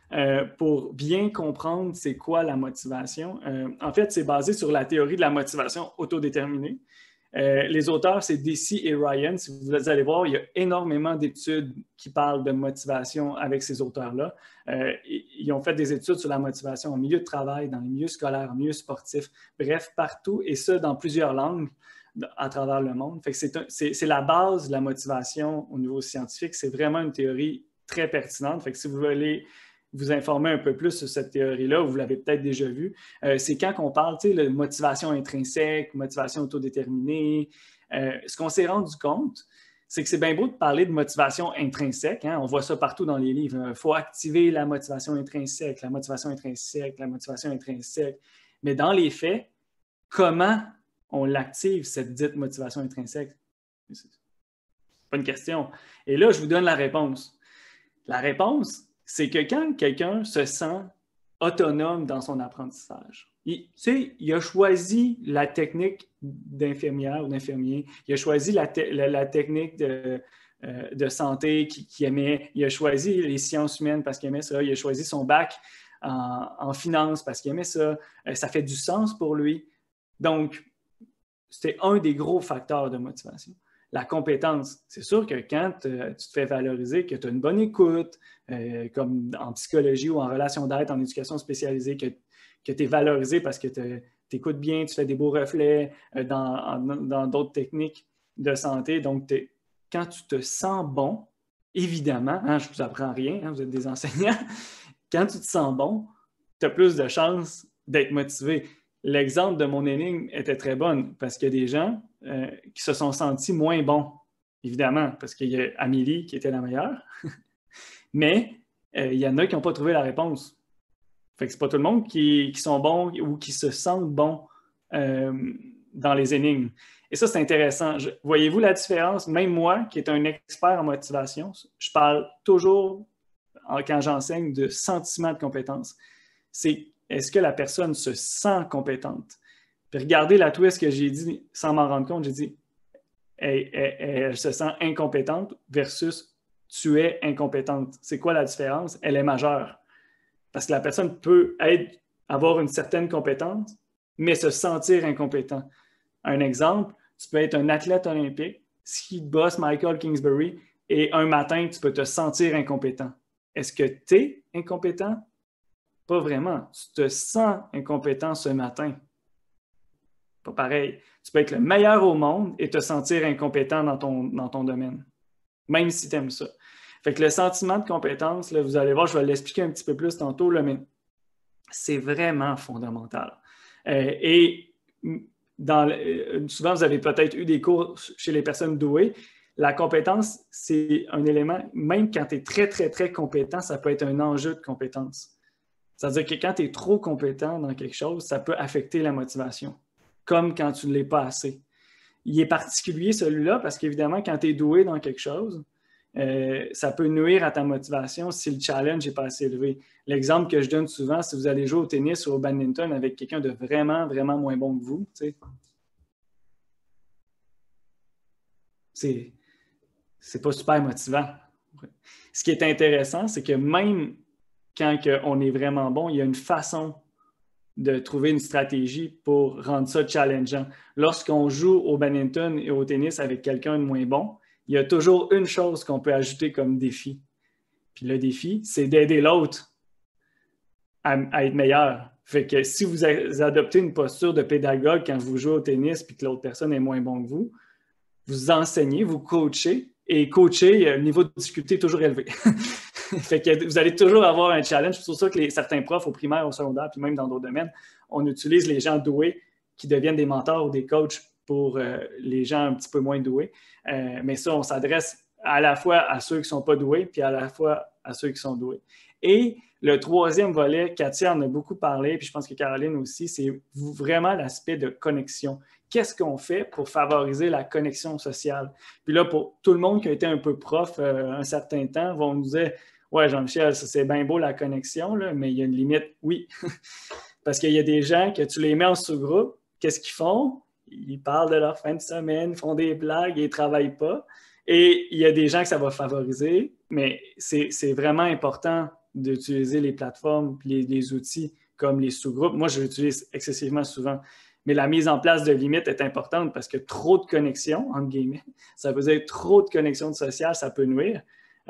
pour bien comprendre c'est quoi la motivation. En fait, c'est basé sur la théorie de la motivation autodéterminée. Les auteurs, c'est Deci et Ryan. Si vous allez voir, il y a énormément d'études qui parlent de motivation avec ces auteurs-là. Ils ont fait des études sur la motivation au milieu de travail, dans les milieux scolaires, au milieu sportif, bref, partout, et ça dans plusieurs langues à travers le monde. Fait que c'est la base de la motivation au niveau scientifique. C'est vraiment une théorie très pertinente. Fait que si vous voulez vous informer un peu plus sur cette théorie-là, vous l'avez peut-être déjà vu, c'est quand on parle de motivation intrinsèque, motivation autodéterminée. Ce qu'on s'est rendu compte, c'est que c'est bien beau de parler de motivation intrinsèque. Hein? On voit ça partout dans les livres. Il faut activer la motivation intrinsèque, la motivation intrinsèque, la motivation intrinsèque. Mais dans les faits, comment on l'active, cette dite motivation intrinsèque? C'est pas une question. Et là, je vous donne la réponse. La réponse, c'est que quand quelqu'un se sent autonome dans son apprentissage. Il a choisi la technique d'infirmière ou d'infirmier, il a choisi la technique de santé qu'il aimait, il a choisi les sciences humaines parce qu'il aimait ça, il a choisi son bac en finance parce qu'il aimait ça, ça fait du sens pour lui. Donc, c'était un des gros facteurs de motivation. La compétence, c'est sûr que quand tu te fais valoriser, que tu as une bonne écoute, comme en psychologie ou en relation d'aide, en éducation spécialisée, que tu es valorisé parce que tu écoutes bien, tu fais des beaux reflets dans d'autres techniques de santé. Donc, quand tu te sens bon, évidemment, hein, je ne vous apprends rien, hein, vous êtes des enseignants, quand tu te sens bon, tu as plus de chances d'être motivé. L'exemple de mon énigme était très bonne parce qu'il y a des gens qui se sont sentis moins bons, évidemment, parce qu'il y a Amélie qui était la meilleure, mais il y en a qui n'ont pas trouvé la réponse. Fait que c'est pas tout le monde qui sont bons ou qui se sentent bons dans les énigmes. Et ça, c'est intéressant. Voyez-vous la différence? Même moi, qui est un expert en motivation, je parle toujours, quand j'enseigne, de sentiment de compétence. C'est est-ce que la personne se sent compétente? Puis regardez la twist que j'ai dit sans m'en rendre compte, j'ai dit elle se sent incompétente versus tu es incompétente. C'est quoi la différence? Elle est majeure. Parce que la personne peut avoir une certaine compétence, mais se sentir incompétent. Un exemple, tu peux être un athlète olympique, ski de boss Michael Kingsbury, et un matin, tu peux te sentir incompétent. Est-ce que tu es incompétent? Pas vraiment. Tu te sens incompétent ce matin. Pas pareil. Tu peux être le meilleur au monde et te sentir incompétent dans ton domaine, même si tu aimes ça. Fait que le sentiment de compétence, là, vous allez voir, je vais l'expliquer un petit peu plus tantôt, là, mais c'est vraiment fondamental. Souvent, vous avez peut-être eu des cours chez les personnes douées. La compétence, c'est un élément, même quand tu es très, très, très compétent, ça peut être un enjeu de compétence. C'est-à-dire que quand tu es trop compétent dans quelque chose, ça peut affecter la motivation, comme quand tu ne l'es pas assez. Il est particulier celui-là parce qu'évidemment, quand tu es doué dans quelque chose, ça peut nuire à ta motivation si le challenge n'est pas assez élevé. L'exemple que je donne souvent, si vous allez jouer au tennis ou au badminton avec quelqu'un de vraiment, vraiment moins bon que vous, tu sais, c'est pas super motivant. Ce qui est intéressant, c'est que même quand on est vraiment bon, il y a une façon de trouver une stratégie pour rendre ça challengeant. Lorsqu'on joue au badminton et au tennis avec quelqu'un de moins bon, il y a toujours une chose qu'on peut ajouter comme défi. Puis le défi, c'est d'aider l'autre à être meilleur. Fait que si vous adoptez une posture de pédagogue quand vous jouez au tennis puis que l'autre personne est moins bon que vous enseignez, vous coachez, et coacher, le niveau de difficulté est toujours élevé. Fait que vous allez toujours avoir un challenge. C'est pour ça que certains profs au primaire, au secondaire, puis même dans d'autres domaines, on utilise les gens doués qui deviennent des mentors ou des coachs pour les gens un petit peu moins doués. Mais ça, on s'adresse à la fois à ceux qui ne sont pas doués, puis à la fois à ceux qui sont doués. Et le troisième volet, Katia en a beaucoup parlé, puis je pense que Caroline aussi, c'est vraiment l'aspect de connexion. Qu'est-ce qu'on fait pour favoriser la connexion sociale? Puis là, pour tout le monde qui a été un peu prof un certain temps, vont nous dire « Ouais, Jean-Michel, c'est bien beau la connexion, là, mais il y a une limite. » Oui, parce qu'il y a des gens que tu les mets en sous-groupe, qu'est-ce qu'ils font? Ils parlent de leur fin de semaine, ils font des blagues, ils ne travaillent pas. Et il y a des gens que ça va favoriser, mais c'est vraiment important d'utiliser les plateformes, les outils comme les sous-groupes. Moi, je l'utilise excessivement souvent. Mais la mise en place de limites est importante parce que trop de connexions, entre guillemets, ça veut dire trop de connexions sociales, ça peut nuire.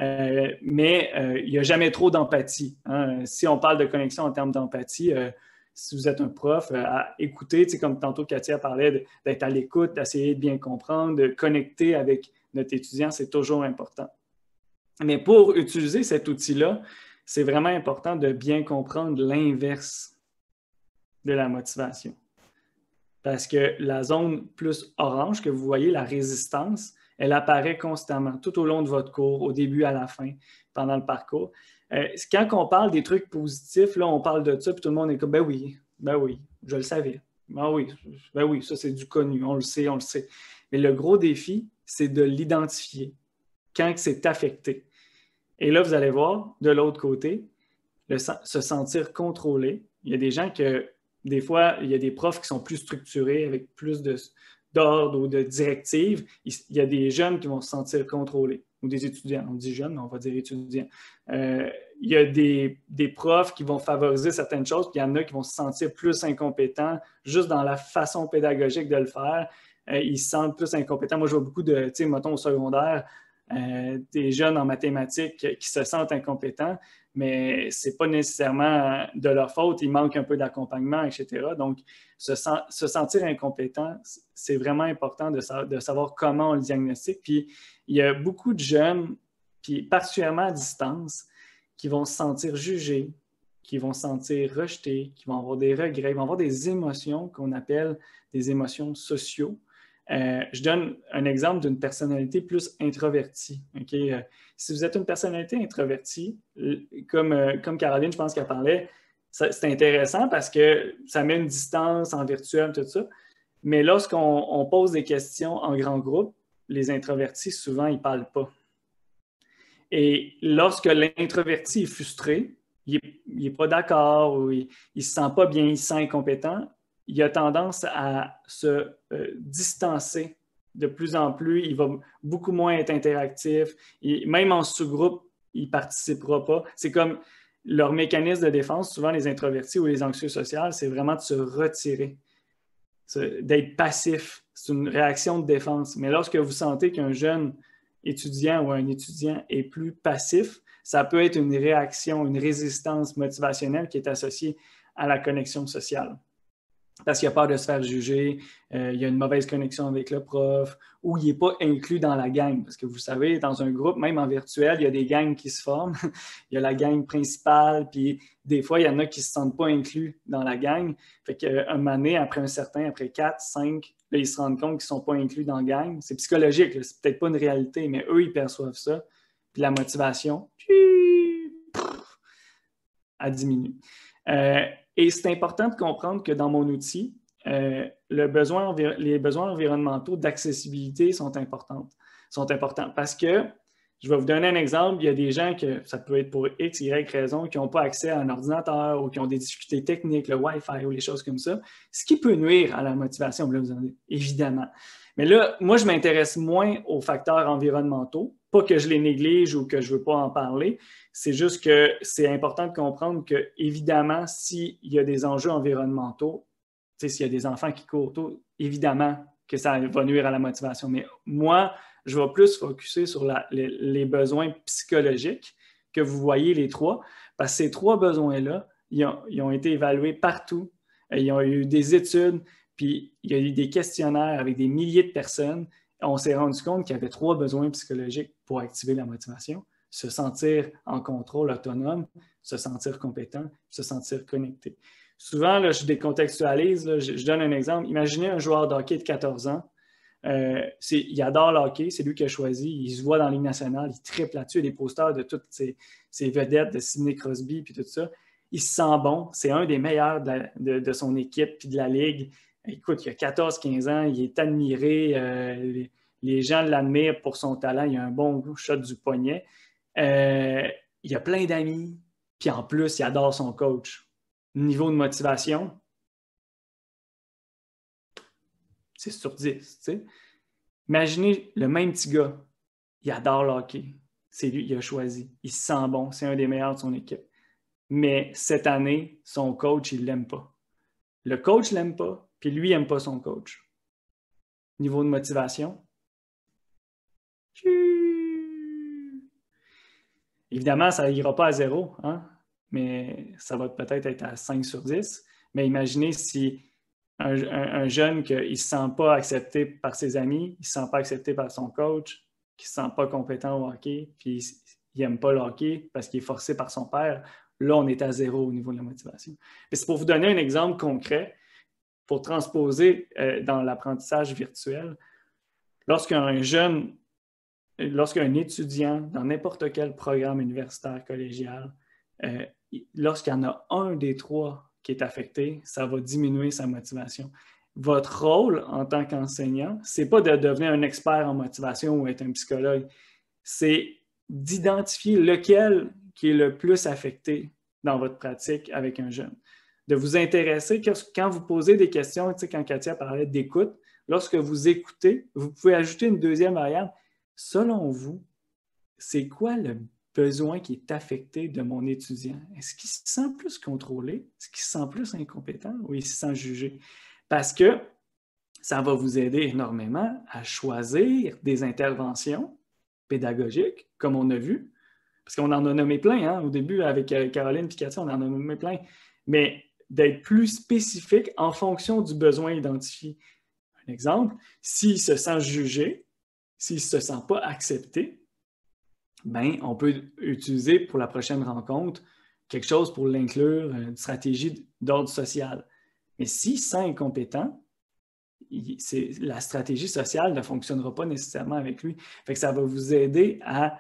Mais il n'y a jamais trop d'empathie. Hein. Si on parle de connexion en termes d'empathie, si vous êtes un prof, à écouter, comme tantôt Katia parlait, d'être à l'écoute, d'essayer de bien comprendre, de connecter avec notre étudiant, c'est toujours important. Mais pour utiliser cet outil-là, c'est vraiment important de bien comprendre l'inverse de la motivation. Parce que la zone plus orange que vous voyez, la résistance, elle apparaît constamment tout au long de votre cours, au début, à la fin, pendant le parcours. Quand on parle des trucs positifs, là, on parle de ça, puis tout le monde est comme « ben oui, je le savais. Ben oui, ça c'est du connu, on le sait. » Mais le gros défi, c'est de l'identifier quand c'est affecté. Et là, vous allez voir, de l'autre côté, se sentir contrôlé. Il y a des gens que, des fois, il y a des profs qui sont plus structurés, avec plus d'ordre ou de directives. Il y a des jeunes qui vont se sentir contrôlés, ou des étudiants. On dit jeunes, mais on va dire étudiants. Il y a des profs qui vont favoriser certaines choses, puis il y en a qui vont se sentir plus incompétents juste dans la façon pédagogique de le faire. Ils se sentent plus incompétents. Moi, je vois beaucoup de, tu sais, mettons au secondaire, des jeunes en mathématiques qui se sentent incompétents, mais ce n'est pas nécessairement de leur faute, il manque un peu d'accompagnement, etc. Donc, se sentir incompétent, c'est vraiment important de savoir comment on le diagnostique. Puis, il y a beaucoup de jeunes, puis particulièrement à distance, qui vont se sentir jugés, qui vont se sentir rejetés, qui vont avoir des regrets, qui vont avoir des émotions qu'on appelle des émotions sociaux. Je donne un exemple d'une personnalité plus introvertie. Okay? Si vous êtes une personnalité introvertie, comme Caroline, je pense qu'elle parlait, c'est intéressant parce que ça met une distance en virtuel, tout ça. Mais lorsqu'on pose des questions en grand groupe, les introvertis, souvent, ils ne parlent pas. Et lorsque l'introverti est frustré, il n'est pas d'accord ou il ne se sent pas bien, il se sent incompétent, il a tendance à se distancer de plus en plus. Il va beaucoup moins être interactif. Même en sous-groupe, il ne participera pas. C'est comme leur mécanisme de défense, souvent les introvertis ou les anxieux sociaux, c'est vraiment de se retirer, d'être passif. C'est une réaction de défense. Mais lorsque vous sentez qu'un jeune étudiant ou un étudiant est plus passif, ça peut être une réaction, une résistance motivationnelle qui est associée à la connexion sociale. Parce qu'il a peur de se faire juger, il y a une mauvaise connexion avec le prof, ou il n'est pas inclus dans la gang. Parce que vous savez, dans un groupe, même en virtuel, il y a des gangs qui se forment. Il y a la gang principale, puis des fois, il y en a qui ne se sentent pas inclus dans la gang. Fait qu'un moment donné, après 4, 5, là, ils se rendent compte qu'ils ne sont pas inclus dans la gang. C'est psychologique, là, c'est peut-être pas une réalité, mais eux, ils perçoivent ça. Puis la motivation, elle diminue. Et c'est important de comprendre que dans mon outil, les besoins environnementaux d'accessibilité sont importants parce que, je vais vous donner un exemple, il y a des gens que ça peut être pour X, Y raison, qui n'ont pas accès à un ordinateur ou qui ont des difficultés techniques, le Wi-Fi ou les choses comme ça, ce qui peut nuire à la motivation, évidemment. Mais là, moi, je m'intéresse moins aux facteurs environnementaux, pas que je les néglige ou que je ne veux pas en parler, c'est juste que c'est important de comprendre que, évidemment, s'il y a des enjeux environnementaux, s'il y a des enfants qui courent tôt, évidemment que ça va nuire à la motivation. Mais moi, je vais plus focusser sur les besoins psychologiques que vous voyez les trois, parce que ces trois besoins-là, ils ont été évalués partout. Ils ont eu des études, puis il y a eu des questionnaires avec des milliers de personnes. On s'est rendu compte qu'il y avait trois besoins psychologiques pour activer la motivation. Se sentir en contrôle, autonome, se sentir compétent, se sentir connecté. Souvent, là, je décontextualise, là, je donne un exemple. Imaginez un joueur de hockey de 14 ans. Il adore le hockey, c'est lui qui a choisi. Il se voit dans la Ligue nationale, il triple là-dessus, il y a des posters de toutes ses vedettes, de Sidney Crosby, puis tout ça. Il se sent bon, c'est un des meilleurs de son équipe puis de la Ligue. Écoute, il a 14-15 ans, il est admiré, les gens l'admirent pour son talent, il a un bon shot du poignet. Il a plein d'amis, puis en plus, il adore son coach. Niveau de motivation, c'est sur 10. Tu sais. Imaginez le même petit gars, il adore le hockey. C'est lui, il a choisi. Il se sent bon, c'est un des meilleurs de son équipe. Mais cette année, son coach, il ne l'aime pas. Le coach ne l'aime pas, puis lui, il n'aime pas son coach. Niveau de motivation. Évidemment, ça n'ira pas à 0, hein? Mais ça va peut-être être à 5 sur 10. Mais imaginez si un jeune qui ne se sent pas accepté par ses amis, il ne se sent pas accepté par son coach, qui ne se sent pas compétent au hockey, puis il n'aime pas le hockey parce qu'il est forcé par son père, là, on est à 0 au niveau de la motivation. C'est pour vous donner un exemple concret, pour transposer dans l'apprentissage virtuel. Lorsqu'un étudiant dans n'importe quel programme universitaire collégial, lorsqu'il y en a un des trois qui est affecté, ça va diminuer sa motivation. Votre rôle en tant qu'enseignant, ce n'est pas de devenir un expert en motivation ou être un psychologue, c'est d'identifier lequel qui est le plus affecté dans votre pratique avec un jeune. De vous intéresser, quand vous posez des questions, tu sais, quand Katia parlait d'écoute, lorsque vous écoutez, vous pouvez ajouter une deuxième variable. Selon vous, c'est quoi le besoin qui est affecté de mon étudiant? Est-ce qu'il se sent plus contrôlé? Est-ce qu'il se sent plus incompétent ou il se sent jugé? Parce que ça va vous aider énormément à choisir des interventions pédagogiques, comme on a vu, parce qu'on en a nommé plein, hein? Au début, avec Caroline et Katia, on en a nommé plein, mais d'être plus spécifique en fonction du besoin identifié. Un exemple, s'il se sent jugé, s'il ne se sent pas accepté, ben, on peut utiliser pour la prochaine rencontre quelque chose pour l'inclure, une stratégie d'ordre social. Mais s'il se sent incompétent, la stratégie sociale ne fonctionnera pas nécessairement avec lui. Fait que ça va vous aider à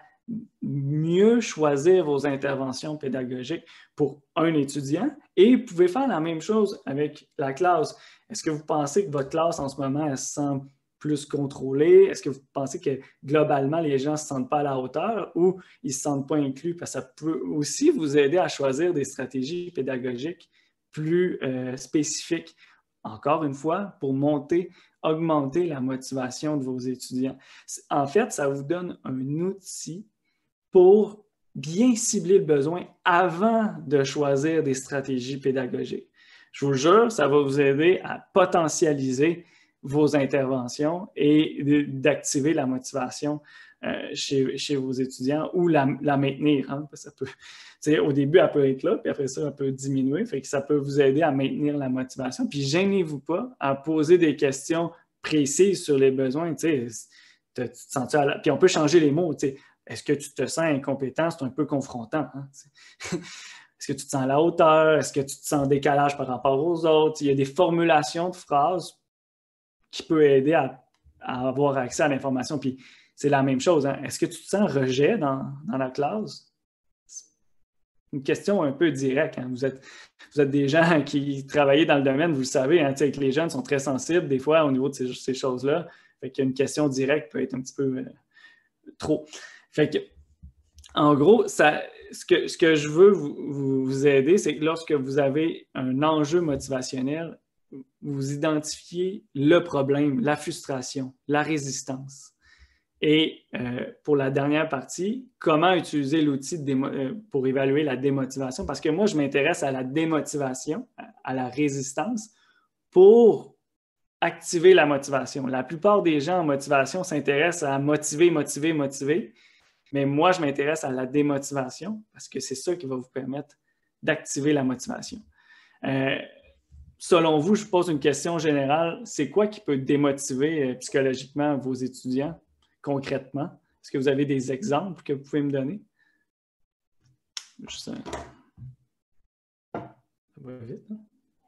mieux choisir vos interventions pédagogiques pour un étudiant et vous pouvez faire la même chose avec la classe. Est-ce que vous pensez que votre classe en ce moment, elle se sent plus contrôlée? Est-ce que vous pensez que globalement, les gens ne se sentent pas à la hauteur ou ils ne se sentent pas inclus? Parce que ça peut aussi vous aider à choisir des stratégies pédagogiques plus spécifiques. Encore une fois, pour augmenter la motivation de vos étudiants. En fait, ça vous donne un outil pour bien cibler le besoin avant de choisir des stratégies pédagogiques. Je vous jure, ça va vous aider à potentialiser vos interventions et d'activer la motivation chez vos étudiants ou la maintenir. Hein, ça peut, au début, elle peut être là, puis après ça, elle peut diminuer. Fait que ça peut vous aider à maintenir la motivation. Puis gênez-vous pas à poser des questions précises sur les besoins. Tu te sens puis on peut changer les mots. Est-ce que tu te sens incompétent? C'est un peu confrontant. Hein, est-ce que tu te sens à la hauteur? Est-ce que tu te sens en décalage par rapport aux autres? Il y a des formulations de phrases qui peuvent aider à avoir accès à l'information. Puis c'est la même chose. Hein? Est-ce que tu te sens rejet dans la classe? C'est une question un peu directe. Hein? Vous êtes des gens qui travaillent dans le domaine, vous le savez, hein? Que les jeunes sont très sensibles des fois au niveau de ces choses-là. Fait qu'une question directe peut être un petit peu trop. Fait que, en gros, ce que je veux vous aider, c'est que lorsque vous avez un enjeu motivationnel, vous identifiez le problème, la frustration, la résistance. Et pour la dernière partie, comment utiliser l'outil pour évaluer la démotivation? Parce que moi, je m'intéresse à la démotivation, à la résistance, pour activer la motivation. La plupart des gens en motivation s'intéressent à motiver. Mais moi, je m'intéresse à la démotivation parce que c'est ça qui va vous permettre d'activer la motivation. Selon vous, je vous pose une question générale. C'est quoi qui peut démotiver psychologiquement vos étudiants concrètement? Est-ce que vous avez des exemples que vous pouvez me donner? Ça va vite, hein?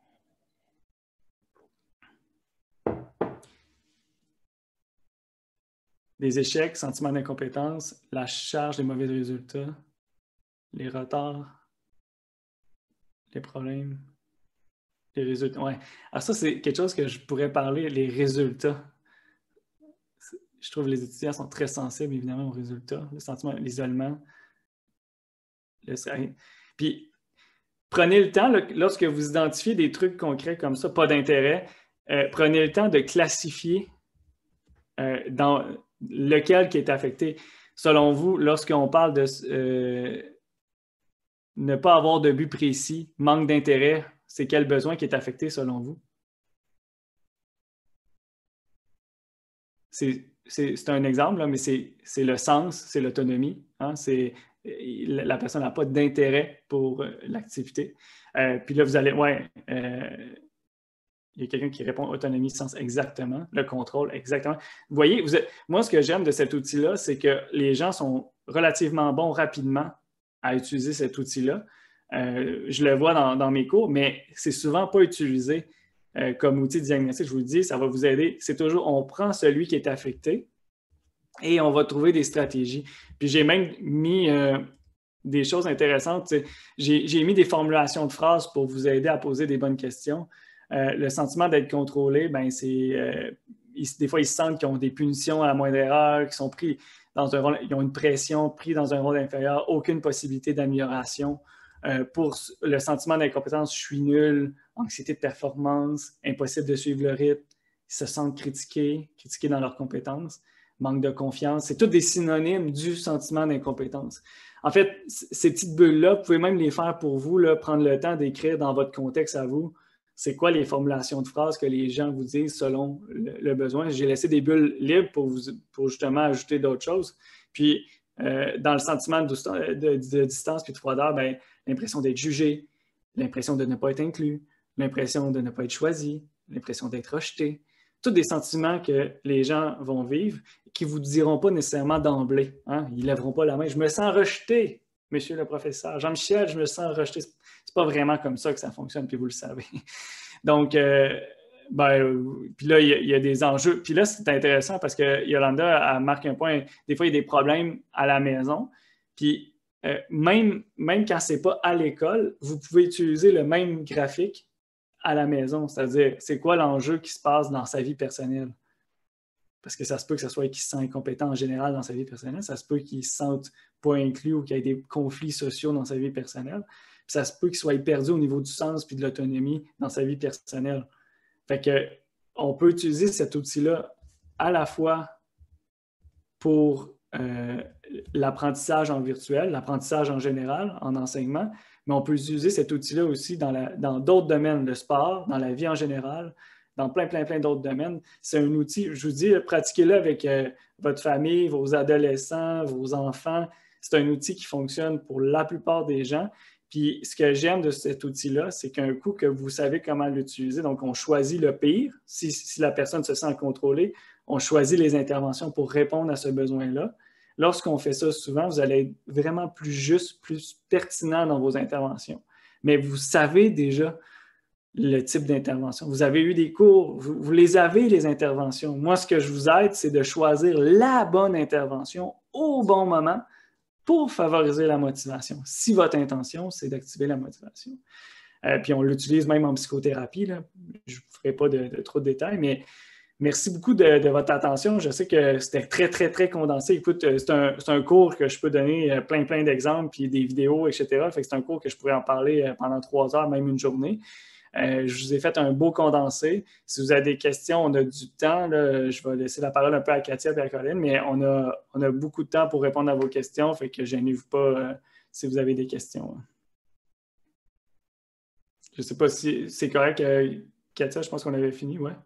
Des échecs, sentiments d'incompétence, la charge des mauvais résultats, les retards, les problèmes, les résultats. Ouais. Alors ça, c'est quelque chose que je pourrais parler, les résultats. Je trouve que les étudiants sont très sensibles, évidemment, aux résultats, le sentiment, l'isolement. Puis, prenez le temps, lorsque vous identifiez des trucs concrets comme ça, pas d'intérêt, prenez le temps de classifier dans lequel qui est affecté. Selon vous, lorsqu'on parle de ne pas avoir de but précis, manque d'intérêt, c'est quel besoin qui est affecté selon vous? C'est un exemple, là, mais c'est le sens, c'est l'autonomie. Hein, la personne n'a pas d'intérêt pour l'activité. Puis là, vous allez... il y a quelqu'un qui répond autonomie, sens, exactement. Le contrôle, exactement. Vous voyez, moi, ce que j'aime de cet outil-là, c'est que les gens sont relativement bons rapidement à utiliser cet outil-là. Je le vois dans mes cours, mais c'est souvent pas utilisé comme outil de diagnostic. Je vous le dis, ça va vous aider. C'est toujours, on prend celui qui est affecté et on va trouver des stratégies. Puis j'ai même mis des choses intéressantes. J'ai mis des formulations de phrases pour vous aider à poser des bonnes questions. Le sentiment d'être contrôlé, ben des fois, ils se sentent qu'ils ont des punitions à la moindre erreur, qu'ils sont pris dans un rôle, ils ont une pression, pris dans un rôle inférieur, aucune possibilité d'amélioration. Pour le sentiment d'incompétence, je suis nul, anxiété de performance, impossible de suivre le rythme, ils se sentent critiqués dans leurs compétences, manque de confiance. C'est tous des synonymes du sentiment d'incompétence. En fait, ces petites bulles-là, vous pouvez même les faire pour vous, là, prendre le temps d'écrire dans votre contexte à vous. C'est quoi les formulations de phrases que les gens vous disent selon le besoin. J'ai laissé des bulles libres pour justement ajouter d'autres choses. Puis, dans le sentiment de distance puis de froideur, ben, l'impression d'être jugé, l'impression de ne pas être inclus, l'impression de ne pas être choisi, l'impression d'être rejeté. Tous des sentiments que les gens vont vivre et qui ne vous diront pas nécessairement d'emblée. Hein? Ils ne lèveront pas la main. « Je me sens rejeté, monsieur le professeur. Jean-Michel, je me sens rejeté. » C'est pas vraiment comme ça que ça fonctionne, puis vous le savez. Donc, puis là, il y a des enjeux. Puis là, c'est intéressant parce que Yolanda, elle marque un point. Des fois, il y a des problèmes à la maison. Puis même quand ce n'est pas à l'école, vous pouvez utiliser le même graphique à la maison. C'est-à-dire, c'est quoi l'enjeu qui se passe dans sa vie personnelle? Parce que ça se peut que ce soit qu'il se sent incompétent en général dans sa vie personnelle. Ça se peut qu'il ne se sente pas inclus ou qu'il y ait des conflits sociaux dans sa vie personnelle. Puis ça se peut qu'il soit perdu au niveau du sens puis de l'autonomie dans sa vie personnelle. Fait que on peut utiliser cet outil-là à la fois pour l'apprentissage en virtuel, l'apprentissage en général, en enseignement, mais on peut utiliser cet outil-là aussi dans d'autres domaines, le sport, dans la vie en général, dans plein d'autres domaines. C'est un outil, je vous dis, pratiquez-le avec votre famille, vos adolescents, vos enfants. C'est un outil qui fonctionne pour la plupart des gens. Puis ce que j'aime de cet outil-là, c'est qu'un coup que vous savez comment l'utiliser, donc on choisit le pire, si la personne se sent contrôlée, on choisit les interventions pour répondre à ce besoin-là. Lorsqu'on fait ça souvent, vous allez être vraiment plus juste, plus pertinent dans vos interventions. Mais vous savez déjà le type d'intervention. Vous avez eu des cours, vous les avez, les interventions. Moi, ce que je vous aide, c'est de choisir la bonne intervention au bon moment pour favoriser la motivation. Si votre intention, c'est d'activer la motivation. Puis on l'utilise même en psychothérapie, là. Je ne vous ferai pas de trop de détails, mais merci beaucoup de votre attention. Je sais que c'était très condensé. Écoute, c'est un cours que je peux donner plein d'exemples, puis des vidéos, etc. Fait que c'est un cours que je pourrais en parler pendant 3 heures, même une journée. Je vous ai fait un beau condensé. Si vous avez des questions, on a du temps. Là, je vais laisser la parole un peu à Katia et à Colline, mais on a beaucoup de temps pour répondre à vos questions. Fait que gênez-vous pas si vous avez des questions. Je ne sais pas si c'est correct. Katia, je pense qu'on avait fini, ouais.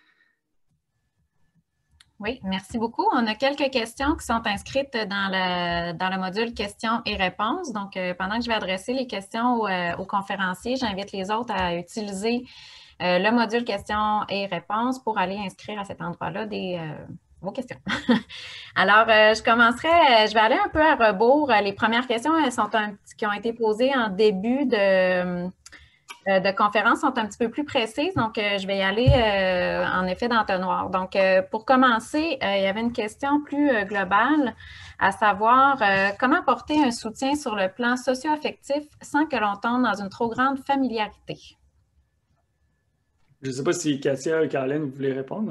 Oui, merci beaucoup. On a quelques questions qui sont inscrites dans le module questions et réponses. Donc, pendant que je vais adresser les questions aux conférenciers, j'invite les autres à utiliser le module questions et réponses pour aller inscrire à cet endroit-là vos questions. Alors, je vais aller un peu à rebours. Les premières questions, qui ont été posées en début de conférence sont un petit peu plus précises, donc je vais y aller en effet d'entonnoir. Donc, pour commencer, il y avait une question plus globale, à savoir comment apporter un soutien sur le plan socio-affectif sans que l'on tombe dans une trop grande familiarité? Je ne sais pas si Katia et Caroline, vous voulez répondre.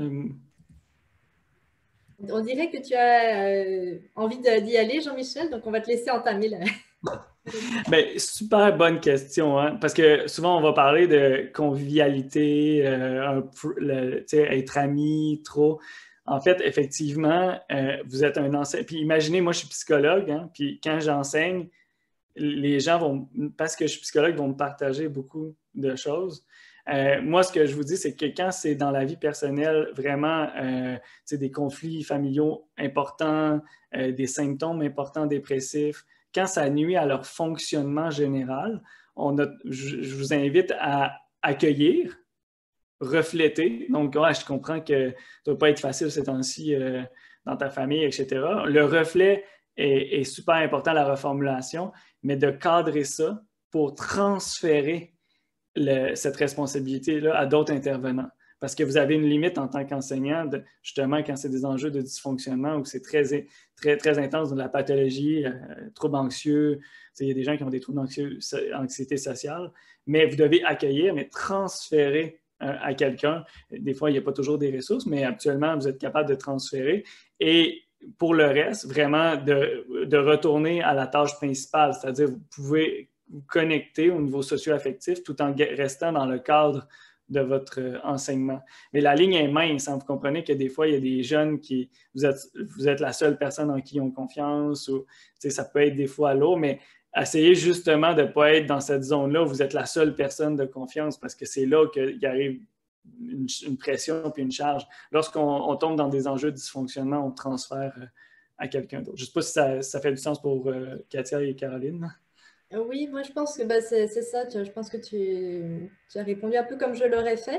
On dirait que tu as envie d'y aller, Jean-Michel, donc on va te laisser entamer là. Bien, super bonne question, hein? Parce que souvent, on va parler de convivialité, être ami, trop. En fait, effectivement, vous êtes un enseignant. Puis imaginez, moi, je suis psychologue, hein? Puis quand j'enseigne, les gens parce que je suis psychologue, vont me partager beaucoup de choses. Moi, ce que je vous dis, c'est que quand c'est dans la vie personnelle, vraiment, des conflits familiaux importants, des symptômes importants dépressifs, quand ça nuit à leur fonctionnement général, je vous invite à accueillir, refléter. Donc, je comprends que ça ne doit pas être facile ces temps-ci dans ta famille, etc. Le reflet est super important, la reformulation, mais de cadrer ça pour transférer cette responsabilité-là à d'autres intervenants. Parce que vous avez une limite en tant qu'enseignant, justement, quand c'est des enjeux de dysfonctionnement ou que c'est très intense dans la pathologie, troubles anxieux, il y a des gens qui ont des troubles d'anxiété sociale, mais vous devez accueillir, mais transférer à quelqu'un. Des fois, il n'y a pas toujours des ressources, mais actuellement, vous êtes capable de transférer. Et pour le reste, vraiment, de retourner à la tâche principale, c'est-à-dire vous pouvez connecter au niveau socio-affectif tout en restant dans le cadre de votre enseignement. Mais la ligne est mince, hein. Vous comprenez que des fois, il y a des jeunes qui, vous êtes la seule personne en qui ils ont confiance, ou ça peut être des fois lourd, mais essayez justement de ne pas être dans cette zone-là où vous êtes la seule personne de confiance, parce que c'est là qu'il arrive une pression puis une charge. Lorsqu'on tombe dans des enjeux de dysfonctionnement, on transfère à quelqu'un d'autre. Je ne sais pas si ça fait du sens pour Katia et Caroline. Oui, moi je pense que c'est ça, je pense que tu as répondu un peu comme je l'aurais fait.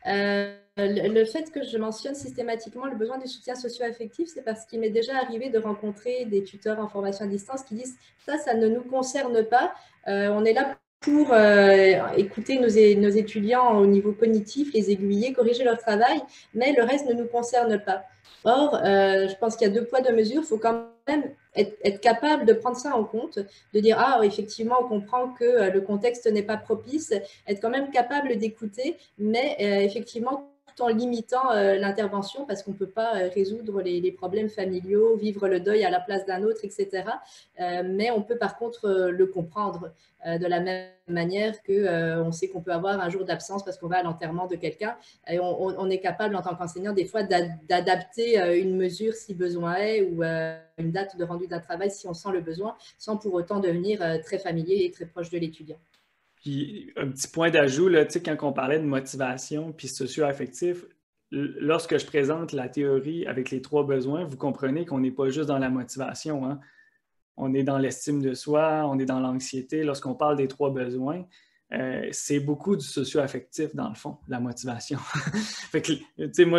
Le fait que je mentionne systématiquement le besoin du soutien socio-affectif, c'est parce qu'il m'est déjà arrivé de rencontrer des tuteurs en formation à distance qui disent « ça ne nous concerne pas, on est là pour écouter nos étudiants au niveau cognitif, les aiguiller, corriger leur travail, mais le reste ne nous concerne pas ». Or, je pense qu'il y a 2 poids, 2 mesures. Il faut quand même être capable de prendre ça en compte, de dire « Ah, effectivement, on comprend que le contexte n'est pas propice », être quand même capable d'écouter, mais effectivement, tout en limitant l'intervention, parce qu'on ne peut pas résoudre les problèmes familiaux, vivre le deuil à la place d'un autre, etc. Mais on peut par contre le comprendre de la même manière qu'on sait qu'on peut avoir un jour d'absence parce qu'on va à l'enterrement de quelqu'un. Et on est capable, en tant qu'enseignant, des fois, d'adapter une mesure si besoin est, ou une date de rendu d'un travail si on sent le besoin, sans pour autant devenir très familier et très proche de l'étudiant. Puis, un petit point d'ajout, là, quand on parlait de motivation puis socio-affectif, lorsque je présente la théorie avec les 3 besoins, vous comprenez qu'on n'est pas juste dans la motivation, hein? On est dans l'estime de soi, on est dans l'anxiété. Lorsqu'on parle des 3 besoins, c'est beaucoup du socio-affectif, dans le fond, la motivation. Fait que, moi,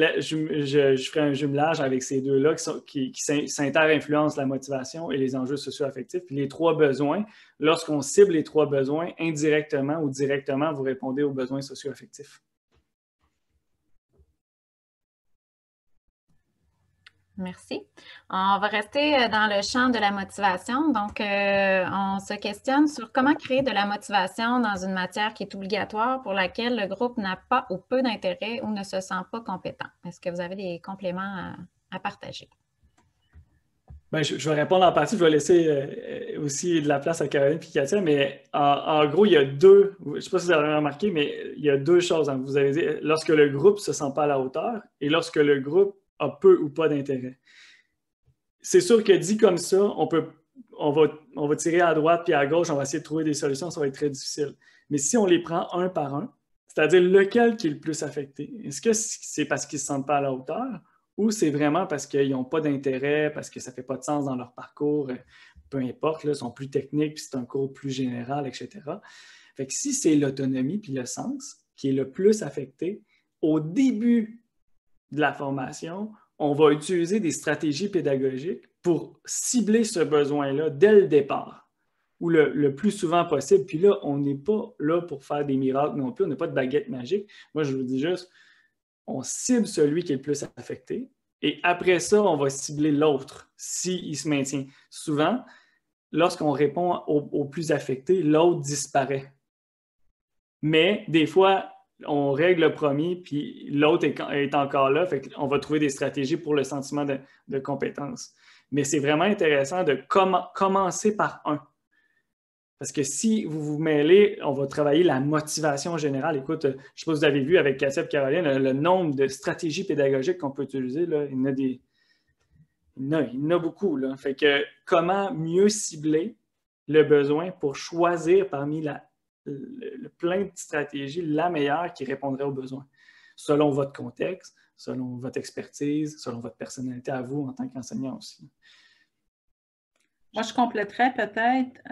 je ferai un jumelage avec ces 2-là qui s'inter-influencent la motivation et les enjeux socio-affectifs. Puis les 3 besoins, lorsqu'on cible les 3 besoins, indirectement ou directement, vous répondez aux besoins socio-affectifs. Merci. On va rester dans le champ de la motivation. Donc, on se questionne sur comment créer de la motivation dans une matière qui est obligatoire pour laquelle le groupe n'a pas ou peu d'intérêt ou ne se sent pas compétent. Est-ce que vous avez des compléments à partager? Bien, je vais répondre en partie. Je vais laisser aussi de la place à Caroline et Katia, mais en gros, il y a 2, je ne sais pas si vous avez remarqué, mais il y a 2 choses. Hein. Vous avez dit, lorsque le groupe ne se sent pas à la hauteur et lorsque le groupe a peu ou pas d'intérêt. C'est sûr que dit comme ça, on va tirer à droite puis à gauche, on va essayer de trouver des solutions, ça va être très difficile. Mais si on les prend un par un, c'est-à-dire lequel qui est le plus affecté, est-ce que c'est parce qu'ils ne se sentent pas à la hauteur ou c'est vraiment parce qu'ils n'ont pas d'intérêt, parce que ça ne fait pas de sens dans leur parcours, peu importe, là, ils sont plus techniques, puis c'est un cours plus général, etc. Fait que si c'est l'autonomie puis le sens qui est le plus affecté, au début de la formation, on va utiliser des stratégies pédagogiques pour cibler ce besoin-là dès le départ, ou le plus souvent possible. Puis là, on n'est pas là pour faire des miracles non plus, on n'a pas de baguette magique. Moi, je vous dis juste, on cible celui qui est le plus affecté, et après ça, on va cibler l'autre, s'il se maintient. Souvent, lorsqu'on répond au plus affecté, l'autre disparaît. Mais des fois, on règle le premier, puis l'autre est encore là. Fait qu'on va trouver des stratégies pour le sentiment de compétence. Mais c'est vraiment intéressant de commencer par un. Parce que si vous vous mêlez, on va travailler la motivation générale. Écoute, je ne sais pas si vous avez vu avec Katia et Caroline, le nombre de stratégies pédagogiques qu'on peut utiliser, là, il y en a beaucoup. Là. Fait que comment mieux cibler le besoin pour choisir parmi le plein de stratégies, la meilleure qui répondrait aux besoins, selon votre contexte, selon votre expertise, selon votre personnalité à vous en tant qu'enseignant aussi. Moi, je compléterais peut-être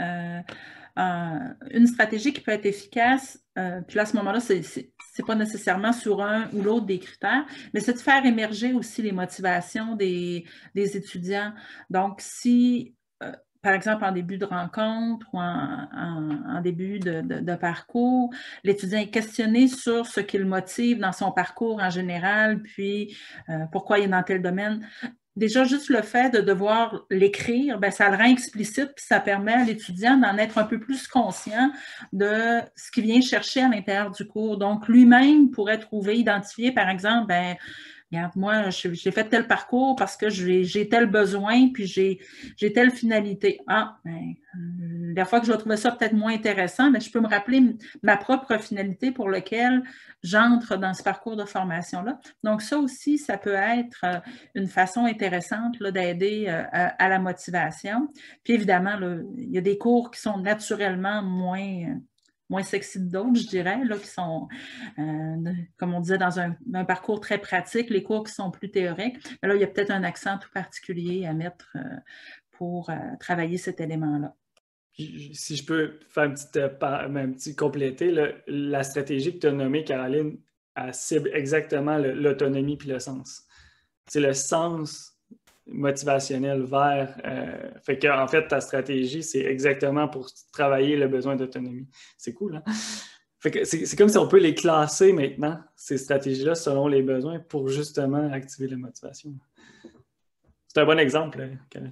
une stratégie qui peut être efficace, puis là, à ce moment-là, ce n'est pas nécessairement sur un ou l'autre des critères, mais c'est de faire émerger aussi les motivations des étudiants. Donc, si par exemple, en début de rencontre ou en début de parcours, l'étudiant est questionné sur ce qui le motive dans son parcours en général, puis pourquoi il est dans tel domaine. Déjà, juste le fait de devoir l'écrire, bien, ça le rend explicite, puis ça permet à l'étudiant d'en être un peu plus conscient de ce qu'il vient chercher à l'intérieur du cours. Donc, lui-même pourrait identifier, par exemple, bien, regarde, moi, j'ai fait tel parcours parce que j'ai tel besoin, puis j'ai telle finalité. Ah, ben, la fois que je vais trouver ça peut-être moins intéressant, mais je peux me rappeler ma propre finalité pour laquelle j'entre dans ce parcours de formation-là. Donc, ça aussi, ça peut être une façon intéressante d'aider à la motivation. Puis évidemment, là, il y a des cours qui sont naturellement moins sexy que d'autres, je dirais, là, qui sont, comme on disait, dans un parcours très pratique, les cours qui sont plus théoriques. Mais là, il y a peut-être un accent tout particulier à mettre pour travailler cet élément-là. Si je peux faire un petit compléter, la stratégie que tu as nommée, Caroline, elle cible exactement l'autonomie puis le sens. C'est le sens motivationnel vers... fait qu'en fait, ta stratégie, c'est exactement pour travailler le besoin d'autonomie. C'est cool, hein? Fait que c'est comme si on peut les classer maintenant, ces stratégies-là, selon les besoins pour justement activer la motivation. C'est un bon exemple, Caroline.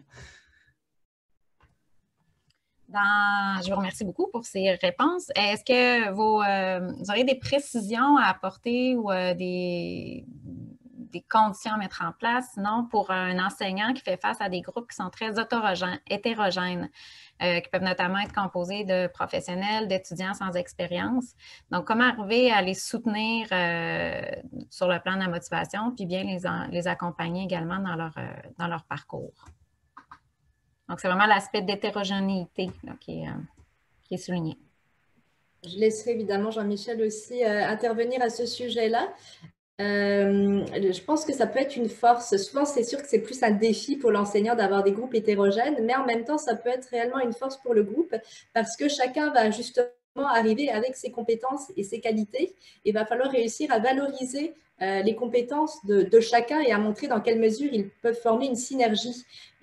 Je vous remercie beaucoup pour ces réponses. Est-ce que vous aurez des précisions à apporter ou des conditions à mettre en place, sinon pour un enseignant qui fait face à des groupes qui sont très hétérogènes, qui peuvent notamment être composés de professionnels, d'étudiants sans expérience. Donc, comment arriver à les soutenir sur le plan de la motivation, puis bien les accompagner également dans leur parcours? Donc, c'est vraiment l'aspect d'hétérogénéité qui est souligné. Je laisserai évidemment Jean-Michel aussi intervenir à ce sujet-là. Je pense que ça peut être une force. Souvent, c'est sûr que c'est plus un défi pour l'enseignant d'avoir des groupes hétérogènes, mais en même temps, ça peut être réellement une force pour le groupe parce que chacun va justement arriver avec ses compétences et ses qualités. Il va falloir réussir à valoriser les compétences de chacun et à montrer dans quelle mesure ils peuvent former une synergie.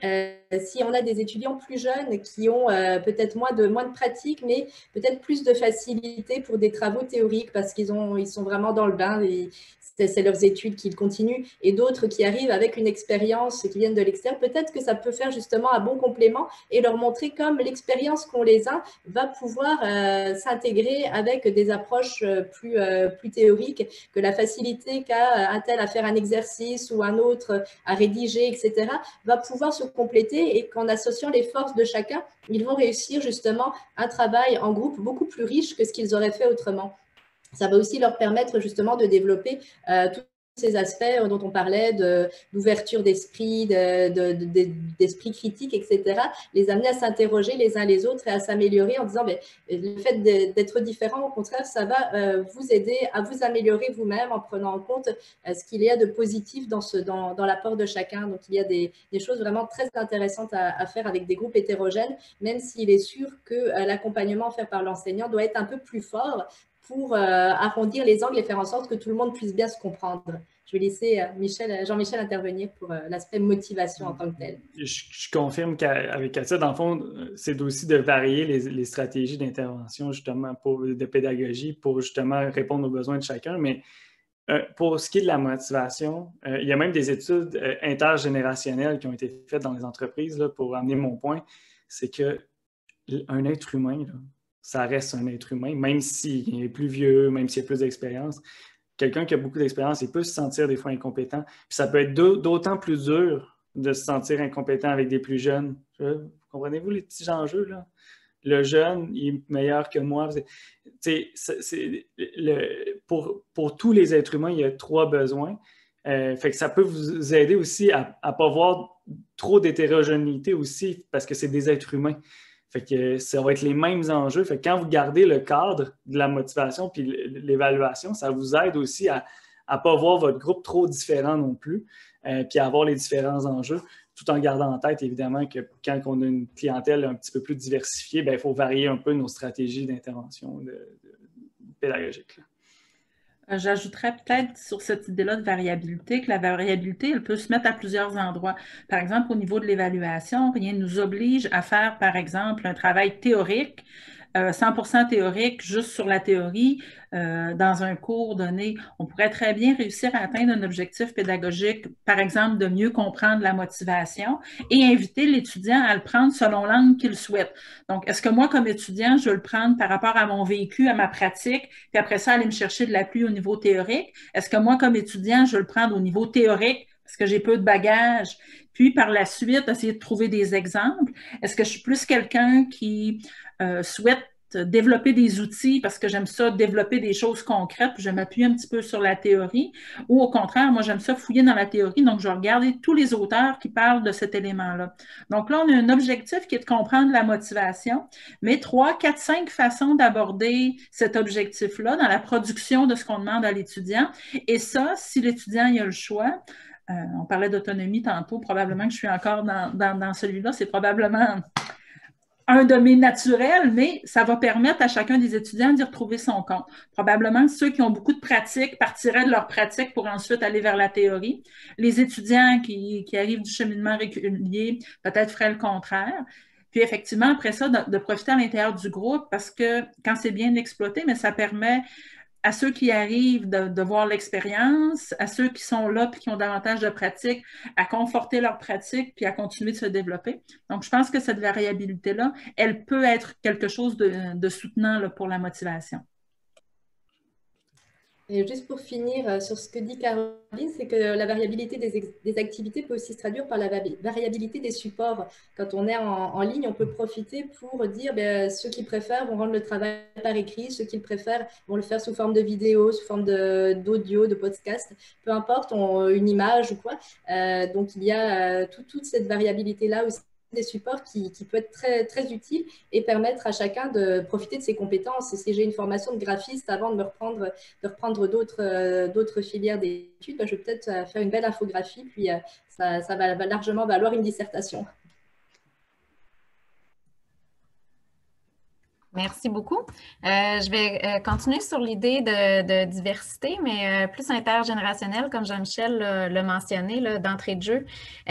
Si on a des étudiants plus jeunes qui ont peut-être moins de pratique, mais peut-être plus de facilité pour des travaux théoriques parce qu'ils sont vraiment dans le bain et c'est leurs études qu'ils continuent, et d'autres qui arrivent avec une expérience qui viennent de l'extérieur, peut-être que ça peut faire justement un bon complément et leur montrer comme l'expérience qu'ont les uns va pouvoir s'intégrer avec des approches plus théoriques, que la facilité qu'a un tel à faire un exercice ou un autre à rédiger, etc., va pouvoir se compléter et qu'en associant les forces de chacun, ils vont réussir justement un travail en groupe beaucoup plus riche que ce qu'ils auraient fait autrement. Ça va aussi leur permettre justement de développer tous ces aspects dont on parlait, d'ouverture d'esprit, d'esprit critique, etc., les amener à s'interroger les uns les autres et à s'améliorer en disant le fait d'être différent, au contraire, ça va vous aider à vous améliorer vous-même en prenant en compte ce qu'il y a de positif dans l'apport de chacun. Donc, il y a des choses vraiment très intéressantes à faire avec des groupes hétérogènes, même s'il est sûr que l'accompagnement fait par l'enseignant doit être un peu plus fort pour arrondir les angles et faire en sorte que tout le monde puisse bien se comprendre. Je vais laisser Jean-Michel intervenir pour l'aspect motivation en tant que tel. Je confirme qu'avec Katia, dans le fond, c'est aussi de varier les stratégies d'intervention, justement, de pédagogie, pour justement répondre aux besoins de chacun. Mais pour ce qui est de la motivation, il y a même des études intergénérationnelles qui ont été faites dans les entreprises, là, pour amener mon point, c'est qu'un être humain, là, ça reste un être humain, même s'il est plus vieux, même s'il a plus d'expérience. Quelqu'un qui a beaucoup d'expérience, il peut se sentir des fois incompétent. Puis ça peut être d'autant plus dur de se sentir incompétent avec des plus jeunes. Comprenez-vous les petits enjeux, là? Le jeune, il est meilleur que moi. Pour tous les êtres humains, il y a 3 besoins. Fait que ça peut vous aider aussi à ne pas voir trop d'hétérogénéité aussi, parce que c'est des êtres humains. Fait que ça va être les mêmes enjeux. Fait que quand vous gardez le cadre de la motivation puis l'évaluation, ça vous aide aussi à ne pas voir votre groupe trop différent non plus, puis à avoir les différents enjeux, tout en gardant en tête, évidemment, que quand on a une clientèle un petit peu plus diversifiée, il faut varier un peu nos stratégies d'intervention pédagogique. J'ajouterais peut-être sur cette idée-là de variabilité que la variabilité, elle peut se mettre à plusieurs endroits. Par exemple, au niveau de l'évaluation, rien ne nous oblige à faire, par exemple, un travail théorique 100% théorique, juste sur la théorie, dans un cours donné. On pourrait très bien réussir à atteindre un objectif pédagogique, par exemple, de mieux comprendre la motivation et inviter l'étudiant à le prendre selon l'angle qu'il souhaite. Donc, est-ce que moi, comme étudiant, je veux le prendre par rapport à mon vécu, à ma pratique, puis après ça, aller me chercher de l'appui au niveau théorique? Est-ce que moi, comme étudiant, je veux le prendre au niveau théorique parce que j'ai peu de bagages? Puis, par la suite, essayer de trouver des exemples. Est-ce que je suis plus quelqu'un qui souhaite développer des outils parce que j'aime ça développer des choses concrètes, puis je m'appuie un petit peu sur la théorie, ou au contraire, moi j'aime ça fouiller dans la théorie, donc je vais regarder tous les auteurs qui parlent de cet élément-là. Donc là, on a un objectif qui est de comprendre la motivation, mais 3, 4, 5 façons d'aborder cet objectif-là dans la production de ce qu'on demande à l'étudiant. Et ça, si l'étudiant il a le choix, on parlait d'autonomie tantôt, probablement que je suis encore dans celui-là, c'est probablement un de mes naturels, mais ça va permettre à chacun des étudiants d'y retrouver son compte. Probablement, ceux qui ont beaucoup de pratique partiraient de leur pratique pour ensuite aller vers la théorie. Les étudiants qui arrivent du cheminement régulier peut-être feraient le contraire. Puis effectivement, après ça, de profiter à l'intérieur du groupe parce que quand c'est bien exploité, mais ça permet à ceux qui arrivent de voir l'expérience, à ceux qui sont là et qui ont davantage de pratique, à conforter leur pratique puis à continuer de se développer. Donc, je pense que cette variabilité-là, elle peut être quelque chose de soutenant là, pour la motivation. Et juste pour finir sur ce que dit Caroline, c'est que la variabilité des activités peut aussi se traduire par la variabilité des supports. Quand on est en ligne, on peut profiter pour dire ceux qui préfèrent vont rendre le travail par écrit, ceux qui le préfèrent vont le faire sous forme de vidéo, sous forme d'audio, de podcast, peu importe, une image ou quoi. Donc, il y a toute cette variabilité-là aussi des supports qui peut être très, très utile et permettre à chacun de profiter de ses compétences. Et si j'ai une formation de graphiste avant de reprendre d'autres filières d'études, je vais peut-être faire une belle infographie, puis ça va largement valoir une dissertation. Merci beaucoup. Je vais continuer sur l'idée de diversité, mais plus intergénérationnelle, comme Jean-Michel l'a mentionné d'entrée de jeu.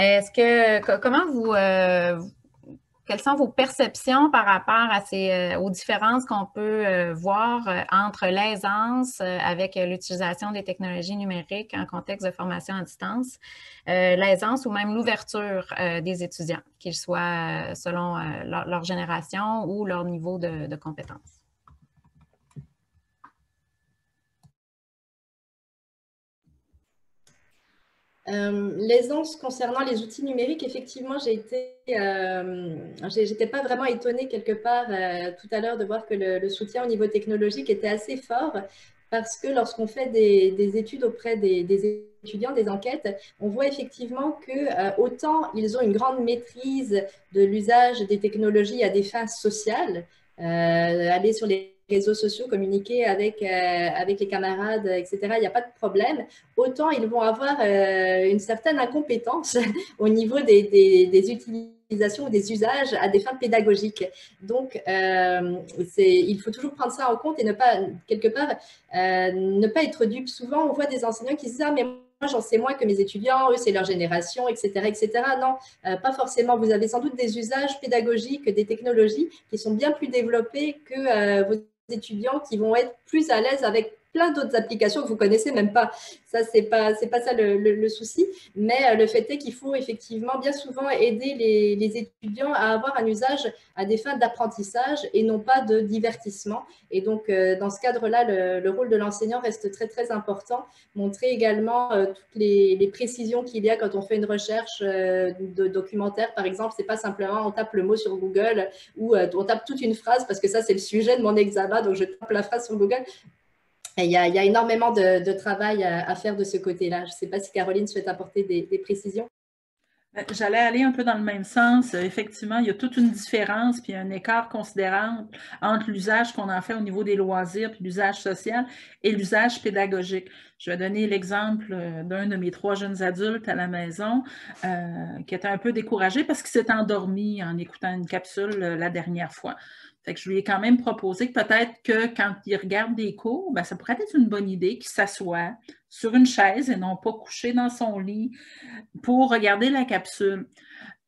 Quelles sont vos perceptions par rapport aux différences qu'on peut voir entre l'aisance avec l'utilisation des technologies numériques en contexte de formation à distance, l'aisance ou même l'ouverture des étudiants, qu'ils soient selon leur génération ou leur niveau de compétences? L'aisance concernant les outils numériques, effectivement, j'étais pas vraiment étonnée quelque part tout à l'heure de voir que le soutien au niveau technologique était assez fort parce que lorsqu'on fait des études auprès des étudiants, des enquêtes, on voit effectivement que autant ils ont une grande maîtrise de l'usage des technologies à des fins sociales, aller sur les réseaux sociaux, communiquer avec les camarades, etc., il n'y a pas de problème. Autant ils vont avoir une certaine incompétence au niveau des utilisations ou des usages à des fins pédagogiques. Donc, il faut toujours prendre ça en compte et ne pas, quelque part, ne pas être dupe. Souvent, on voit des enseignants qui se disent « Ah, mais moi, j'en sais moins que mes étudiants, eux, c'est leur génération, etc. etc. » Non, pas forcément. Vous avez sans doute des usages pédagogiques, des technologies qui sont bien plus développés que vos étudiants qui vont être plus à l'aise avec plein d'autres applications que vous connaissez même pas. Ça, c'est pas ça le souci. Mais le fait est qu'il faut effectivement bien souvent aider les étudiants à avoir un usage à des fins d'apprentissage et non pas de divertissement. Et donc, dans ce cadre-là, le rôle de l'enseignant reste très, très important. Montrer également toutes les précisions qu'il y a quand on fait une recherche de documentaire, par exemple. C'est pas simplement on tape le mot sur Google ou on tape toute une phrase parce que ça, c'est le sujet de mon examen, donc je tape la phrase sur Google. Et il y a énormément de travail à faire de ce côté-là. Je ne sais pas si Caroline souhaite apporter des précisions. J'allais aller un peu dans le même sens. Effectivement, il y a toute une différence puis un écart considérable entre l'usage qu'on en fait au niveau des loisirs puis l'usage social et l'usage pédagogique. Je vais donner l'exemple d'un de mes 3 jeunes adultes à la maison qui était un peu découragé parce qu'il s'est endormi en écoutant une capsule la dernière fois. Fait que je lui ai quand même proposé que peut-être que quand il regarde des cours, ça pourrait être une bonne idée qu'il s'assoie sur une chaise et non pas couché dans son lit pour regarder la capsule.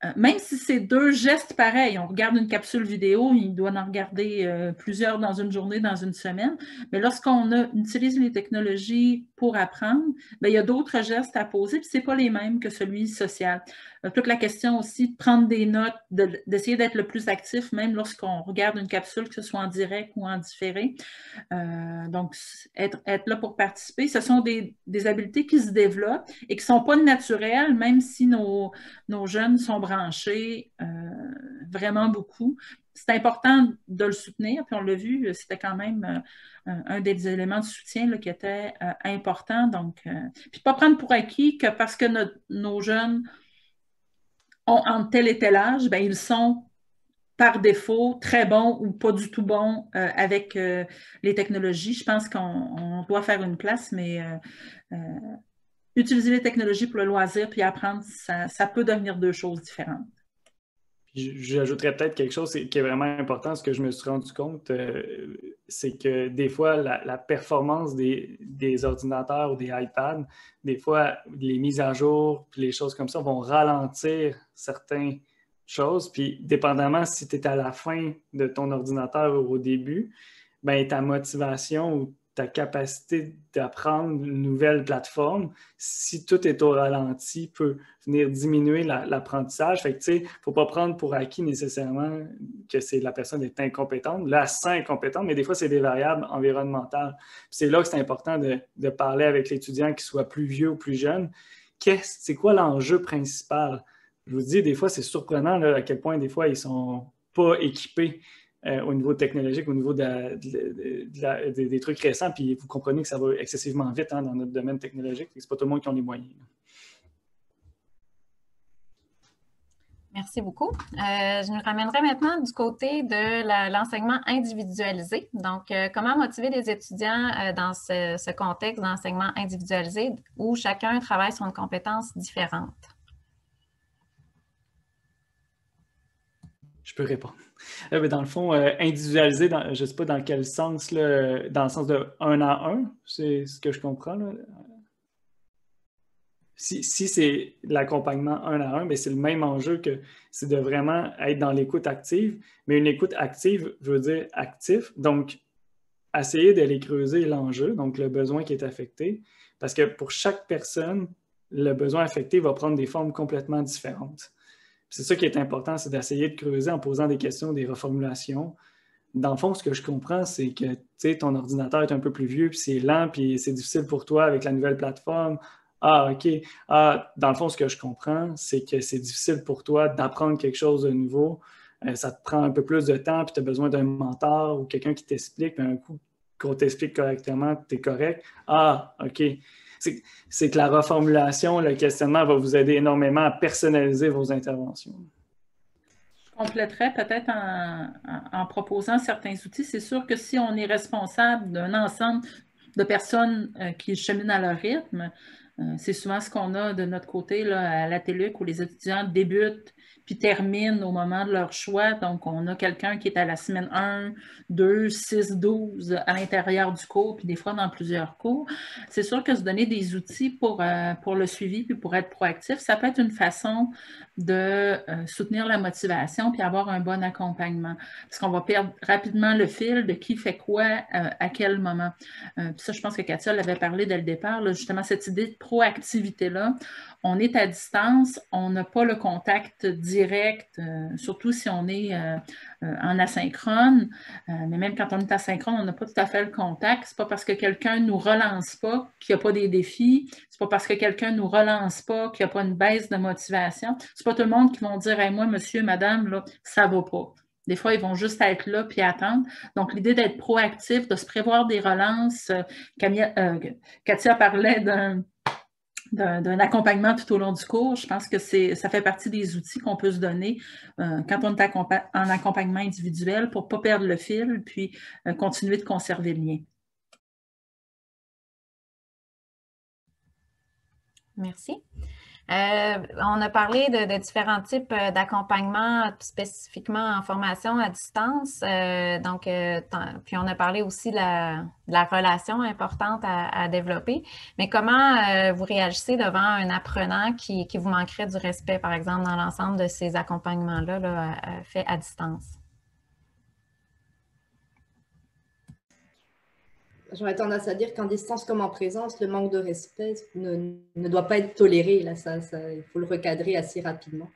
même si c'est 2 gestes pareils, on regarde une capsule vidéo, il doit en regarder plusieurs dans une journée, dans une semaine, mais lorsqu'on utilise les technologies pour apprendre, bien, il y a d'autres gestes à poser, puis ce n'est pas les mêmes que celui social. Toute la question aussi de prendre des notes, d'essayer d'être le plus actif, même lorsqu'on regarde une capsule, que ce soit en direct ou en différé. Donc, être là pour participer, ce sont des habiletés qui se développent et qui ne sont pas naturelles, même si nos jeunes sont branchés vraiment beaucoup. C'est important de le soutenir, puis on l'a vu, c'était quand même un des éléments de soutien là, qui était important. Donc, puis pas prendre pour acquis que parce que nos jeunes ont en tel et tel âge, bien, ils sont par défaut très bons ou pas du tout bons avec les technologies. Je pense qu'on doit faire une place, mais utiliser les technologies pour le loisir puis apprendre, ça peut devenir 2 choses différentes. J'ajouterais peut-être quelque chose qui est vraiment important. Ce que je me suis rendu compte, c'est que des fois, la performance des ordinateurs ou des iPads, des fois, les mises à jour puis les choses comme ça vont ralentir certaines choses. Puis, dépendamment si tu es à la fin de ton ordinateur ou au début, ben, ta motivation ou ta capacité d'apprendre une nouvelle plateforme, si tout est au ralenti, peut venir diminuer l'apprentissage. Fait que, tu sais, il ne faut pas prendre pour acquis nécessairement que la personne est incompétente. Là, c'est incompétente, mais des fois, c'est des variables environnementales. C'est là que c'est important de parler avec l'étudiant, qu'il soit plus vieux ou plus jeune. C'est quoi l'enjeu principal? Je vous dis, des fois, c'est surprenant là, à quel point, des fois, ils ne sont pas équipés au niveau technologique, au niveau des trucs récents, puis vous comprenez que ça va excessivement vite dans notre domaine technologique. Ce n'est pas tout le monde qui a les moyens. Merci beaucoup. Je me ramènerai maintenant du côté de l'enseignement individualisé. Donc, comment motiver les étudiants dans ce contexte d'enseignement individualisé où chacun travaille sur une compétence différente? Je peux répondre. Mais dans le fond, individualisé, je ne sais pas dans quel sens, là, dans le sens de 1 à 1, c'est ce que je comprends. Là. Si c'est l'accompagnement 1 à 1, mais c'est le même enjeu que c'est de vraiment être dans l'écoute active. Mais une écoute active veut dire actif. Donc, essayer d'aller creuser l'enjeu, donc le besoin qui est affecté. Parce que pour chaque personne, le besoin affecté va prendre des formes complètement différentes. C'est ça qui est important, c'est d'essayer de creuser en posant des questions, des reformulations. Dans le fond, ce que je comprends, c'est que ton ordinateur est un peu plus vieux, puis c'est lent, puis c'est difficile pour toi avec la nouvelle plateforme. Ah, OK. Ah, dans le fond, ce que je comprends, c'est que c'est difficile pour toi d'apprendre quelque chose de nouveau. Ça te prend un peu plus de temps, puis tu as besoin d'un mentor ou quelqu'un qui t'explique, puis un coup qu'on t'explique correctement, tu es correct. Ah, OK. C'est que la reformulation, le questionnement va vous aider énormément à personnaliser vos interventions. Je compléterais peut-être en proposant certains outils. C'est sûr que si on est responsable d'un ensemble de personnes qui cheminent à leur rythme, c'est souvent ce qu'on a de notre côté là, à la TELUC où les étudiants débutent puis terminent au moment de leur choix. Donc, on a quelqu'un qui est à la semaine 1, 2, 6, 12 à l'intérieur du cours, puis des fois dans plusieurs cours. C'est sûr que se donner des outils pour le suivi puis pour être proactif, ça peut être une façon de soutenir la motivation puis avoir un bon accompagnement. Parce qu'on va perdre rapidement le fil de qui fait quoi à quel moment. Puis ça, je pense que Katia l'avait parlé dès le départ, là, justement, cette idée de proactivité-là. On est à distance, on n'a pas le contact direct, surtout si on est en asynchrone. Mais même quand on est asynchrone, on n'a pas tout à fait le contact. C'est pas parce que quelqu'un ne nous relance pas qu'il n'y a pas des défis. C'est pas parce que quelqu'un ne nous relance pas qu'il n'y a pas une baisse de motivation. C'est pas tout le monde qui vont dire hey, « moi, monsieur, madame, là, ça va pas ». Des fois, ils vont juste être là puis attendre. Donc, l'idée d'être proactif, de se prévoir des relances. Katia parlait d'un accompagnement tout au long du cours. Je pense que ça fait partie des outils qu'on peut se donner quand on est en accompagnement individuel pour ne pas perdre le fil puis continuer de conserver le lien. Merci. On a parlé de différents types d'accompagnement, spécifiquement en formation à distance. Puis on a parlé aussi de la relation importante à développer. Mais comment vous réagissez devant un apprenant qui vous manquerait du respect, par exemple, dans l'ensemble de ces accompagnements-là faits à distance? J'aurais tendance à dire qu'en distance comme en présence, le manque de respect ne doit pas être toléré. Là, il faut le recadrer assez rapidement.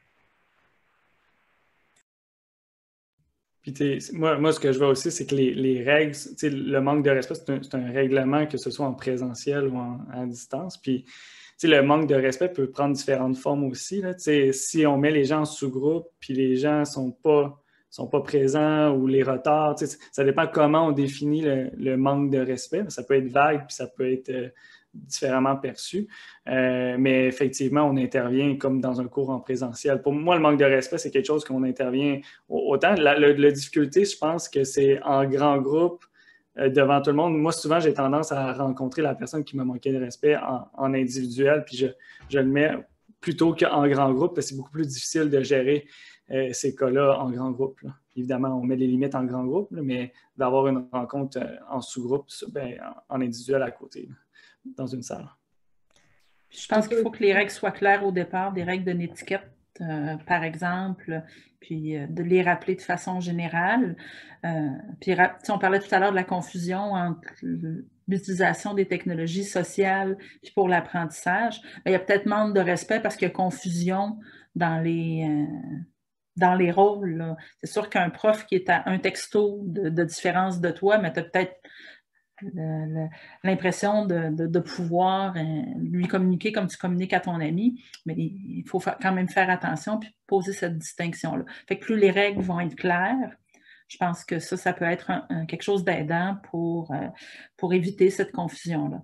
Puis moi, ce que je vois aussi, c'est que les règles, le manque de respect, c'est un règlement, que ce soit en présentiel ou en distance. Puis le manque de respect peut prendre différentes formes aussi. Là. Si on met les gens en sous-groupe, puis les gens ne sont pas présents ou les retards, ça dépend comment on définit le manque de respect. Ça peut être vague, puis ça peut être différemment perçu. Mais effectivement, on intervient comme dans un cours en présentiel. Pour moi, le manque de respect, c'est quelque chose qu'on intervient autant. La difficulté, je pense que c'est en grand groupe, devant tout le monde. Moi, souvent, j'ai tendance à rencontrer la personne qui m'a manqué de respect en individuel, puis je le mets plutôt qu'en grand groupe, parce que c'est beaucoup plus difficile de gérer ces cas-là en grand groupe. Là. Évidemment, on met les limites en grand groupe, là, mais d'avoir une rencontre en sous-groupe, en individuel à côté, là, dans une salle. Je pense qu'il faut que les règles soient claires au départ, des règles de l'étiquette, par exemple, puis de les rappeler de façon générale. Puis on parlait tout à l'heure de la confusion entre l'utilisation des technologies sociales puis pour l'apprentissage. Il y a peut-être manque de respect parce qu'il y a confusion dans les rôles. C'est sûr qu'un prof qui est à un texto de différence de toi, mais tu as peut-être l'impression de pouvoir lui communiquer comme tu communiques à ton ami, mais il faut quand même faire attention puis poser cette distinction-là. Fait que plus les règles vont être claires, je pense que ça peut être quelque chose d'aidant pour éviter cette confusion-là.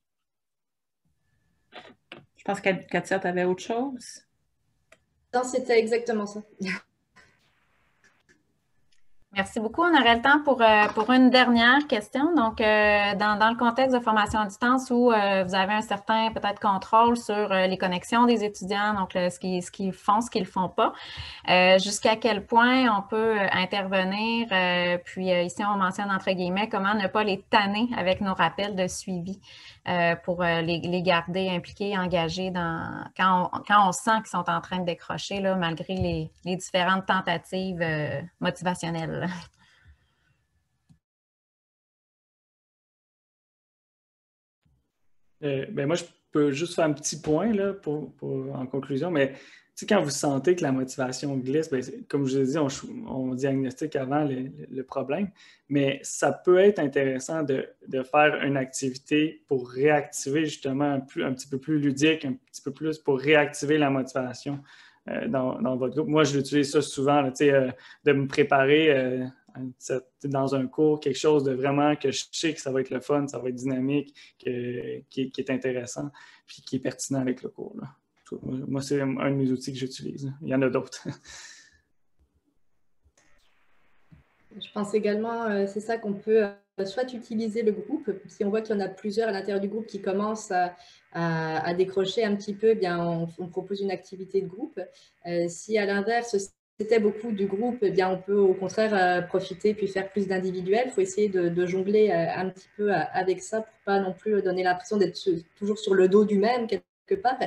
Je pense que Katia, tu avais autre chose? Non, c'était exactement ça. Merci beaucoup. On aurait le temps pour une dernière question. Donc, dans le contexte de formation à distance où vous avez un certain peut-être contrôle sur les connexions des étudiants, donc ce qu'ils font, ce qu'ils ne font pas, jusqu'à quel point on peut intervenir, puis ici on mentionne entre guillemets comment ne pas les tanner avec nos rappels de suivi pour les garder impliqués, engagés quand on sent qu'ils sont en train de décrocher, là, malgré les différentes tentatives motivationnelles. Moi, je peux juste faire un petit point là, en conclusion, mais quand vous sentez que la motivation glisse, comme je vous ai dit, on diagnostique avant le problème, mais ça peut être intéressant de faire une activité pour réactiver justement un petit peu plus ludique, un petit peu plus pour réactiver la motivation dans votre groupe. Moi, je l'utilise ça souvent, là, de me préparer dans un cours, quelque chose de vraiment que je sais que ça va être le fun, ça va être dynamique, qui est intéressant, puis qui est pertinent avec le cours. Là. Moi, c'est un de mes outils que j'utilise. Il y en a d'autres. Je pense également, c'est ça qu'on peut soit utiliser le groupe, si on voit qu'il y en a plusieurs à l'intérieur du groupe qui commencent à décrocher un petit peu, eh bien on propose une activité de groupe. Si à l'inverse, c'était beaucoup du groupe, eh bien on peut au contraire profiter puis faire plus d'individuels. Il faut essayer de jongler un petit peu avec ça pour pas non plus donner l'impression d'être toujours sur le dos du même quelque part.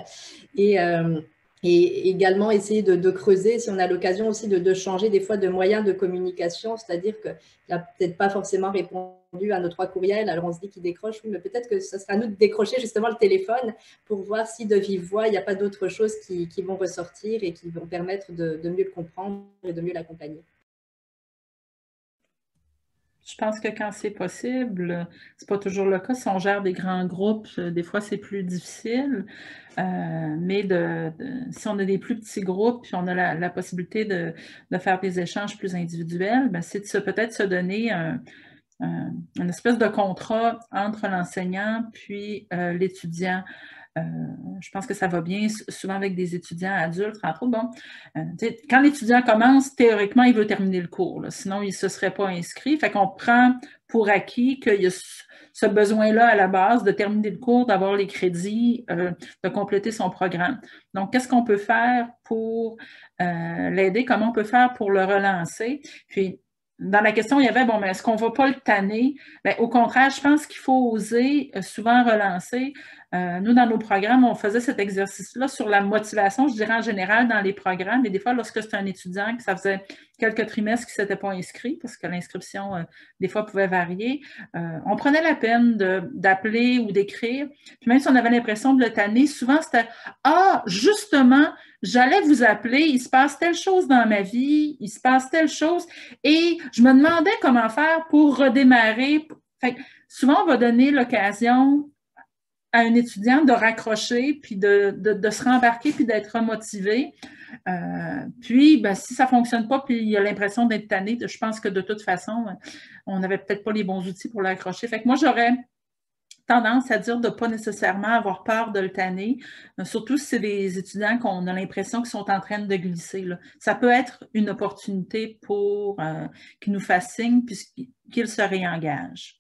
Et également essayer de creuser, si on a l'occasion aussi de changer des fois de moyens de communication, c'est-à-dire qu'il n'a peut-être pas forcément répondu à nos 3 courriels, alors on se dit qu'il décroche, oui, mais peut-être que ce sera à nous de décrocher justement le téléphone pour voir si de vive voix, il n'y a pas d'autres choses qui vont ressortir et qui vont permettre de mieux le comprendre et de mieux l'accompagner. Je pense que quand c'est possible, c'est pas toujours le cas. Si on gère des grands groupes, des fois c'est plus difficile. Mais si on a des plus petits groupes, puis on a la possibilité de faire des échanges plus individuels, c'est peut-être se donner une espèce de contrat entre l'enseignant puis l'étudiant. Je pense que ça va bien, souvent avec des étudiants adultes, entre autres. Bon, quand l'étudiant commence, théoriquement, il veut terminer le cours, là, sinon il ne se serait pas inscrit. Fait qu'on prend pour acquis qu'il y a ce besoin-là à la base de terminer le cours, d'avoir les crédits, de compléter son programme. Donc, qu'est-ce qu'on peut faire pour l'aider? Comment on peut faire pour le relancer? Puis, dans la question, il y avait, bon, mais est-ce qu'on ne va pas le tanner? Bien, au contraire, je pense qu'il faut oser souvent relancer. Nous, dans nos programmes, on faisait cet exercice-là sur la motivation, je dirais en général dans les programmes, et des fois, lorsque c'est un étudiant que ça faisait quelques trimestres qui ne s'était pas inscrit, parce que l'inscription, des fois, pouvait varier, on prenait la peine d'appeler ou d'écrire. Puis même si on avait l'impression de le tanner, souvent, c'était « Ah, justement, j'allais vous appeler, il se passe telle chose dans ma vie, il se passe telle chose, et je me demandais comment faire pour redémarrer. » Fait que souvent, on va donner l'occasion à un étudiant de raccrocher, puis de se rembarquer, puis d'être remotivé. Puis, ben, si ça ne fonctionne pas, puis il a l'impression d'être tanné, je pense que de toute façon, on n'avait peut-être pas les bons outils pour l'accrocher. Fait que moi, j'aurais tendance à dire de ne pas nécessairement avoir peur de le tanner, surtout si c'est des étudiants qu'on a l'impression qu'ils sont en train de glisser, là. Ça peut être une opportunité pour qu'ils nous fassent signe, puisqu'ils se réengagent.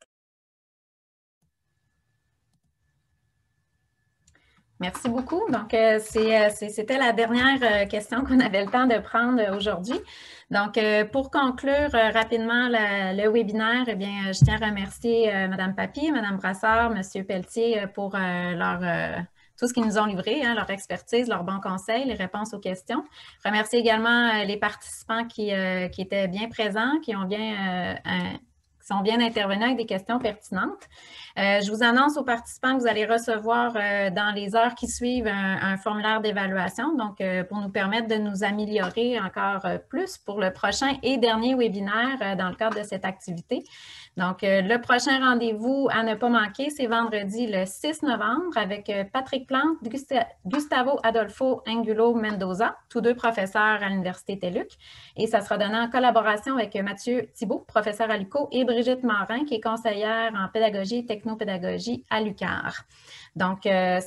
Merci beaucoup. Donc, c'était la dernière question qu'on avait le temps de prendre aujourd'hui. Donc, pour conclure rapidement le webinaire, eh bien, je tiens à remercier Mme Papy, Mme Brassard, M. Pelletier pour tout ce qu'ils nous ont livré, hein, leur expertise, leurs bons conseils, les réponses aux questions. Je remercie également les participants qui étaient bien présents, qui sont bien intervenants avec des questions pertinentes. Je vous annonce aux participants que vous allez recevoir dans les heures qui suivent un formulaire d'évaluation, donc pour nous permettre de nous améliorer encore plus pour le prochain et dernier webinaire dans le cadre de cette activité. Donc, le prochain rendez-vous à ne pas manquer, c'est vendredi le 6 novembre avec Patrick Plante, Gustavo Adolfo Angulo Mendoza, tous deux professeurs à l'Université TELUC. Et ça sera donné en collaboration avec Mathieu Thibault, professeur à l'UQO, et Brigitte Morin, qui est conseillère en pédagogie et technopédagogie à l'UQAR. Donc,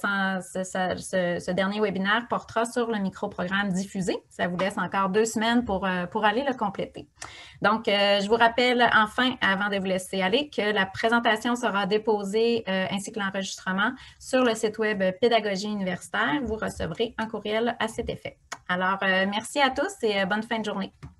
ce dernier webinaire portera sur le microprogramme diffusé. Ça vous laisse encore 2 semaines pour aller le compléter. Donc, je vous rappelle enfin, avant de vous laisser aller, que la présentation sera déposée ainsi que l'enregistrement sur le site web Pédagogie universitaire. Vous recevrez un courriel à cet effet. Alors, merci à tous et bonne fin de journée.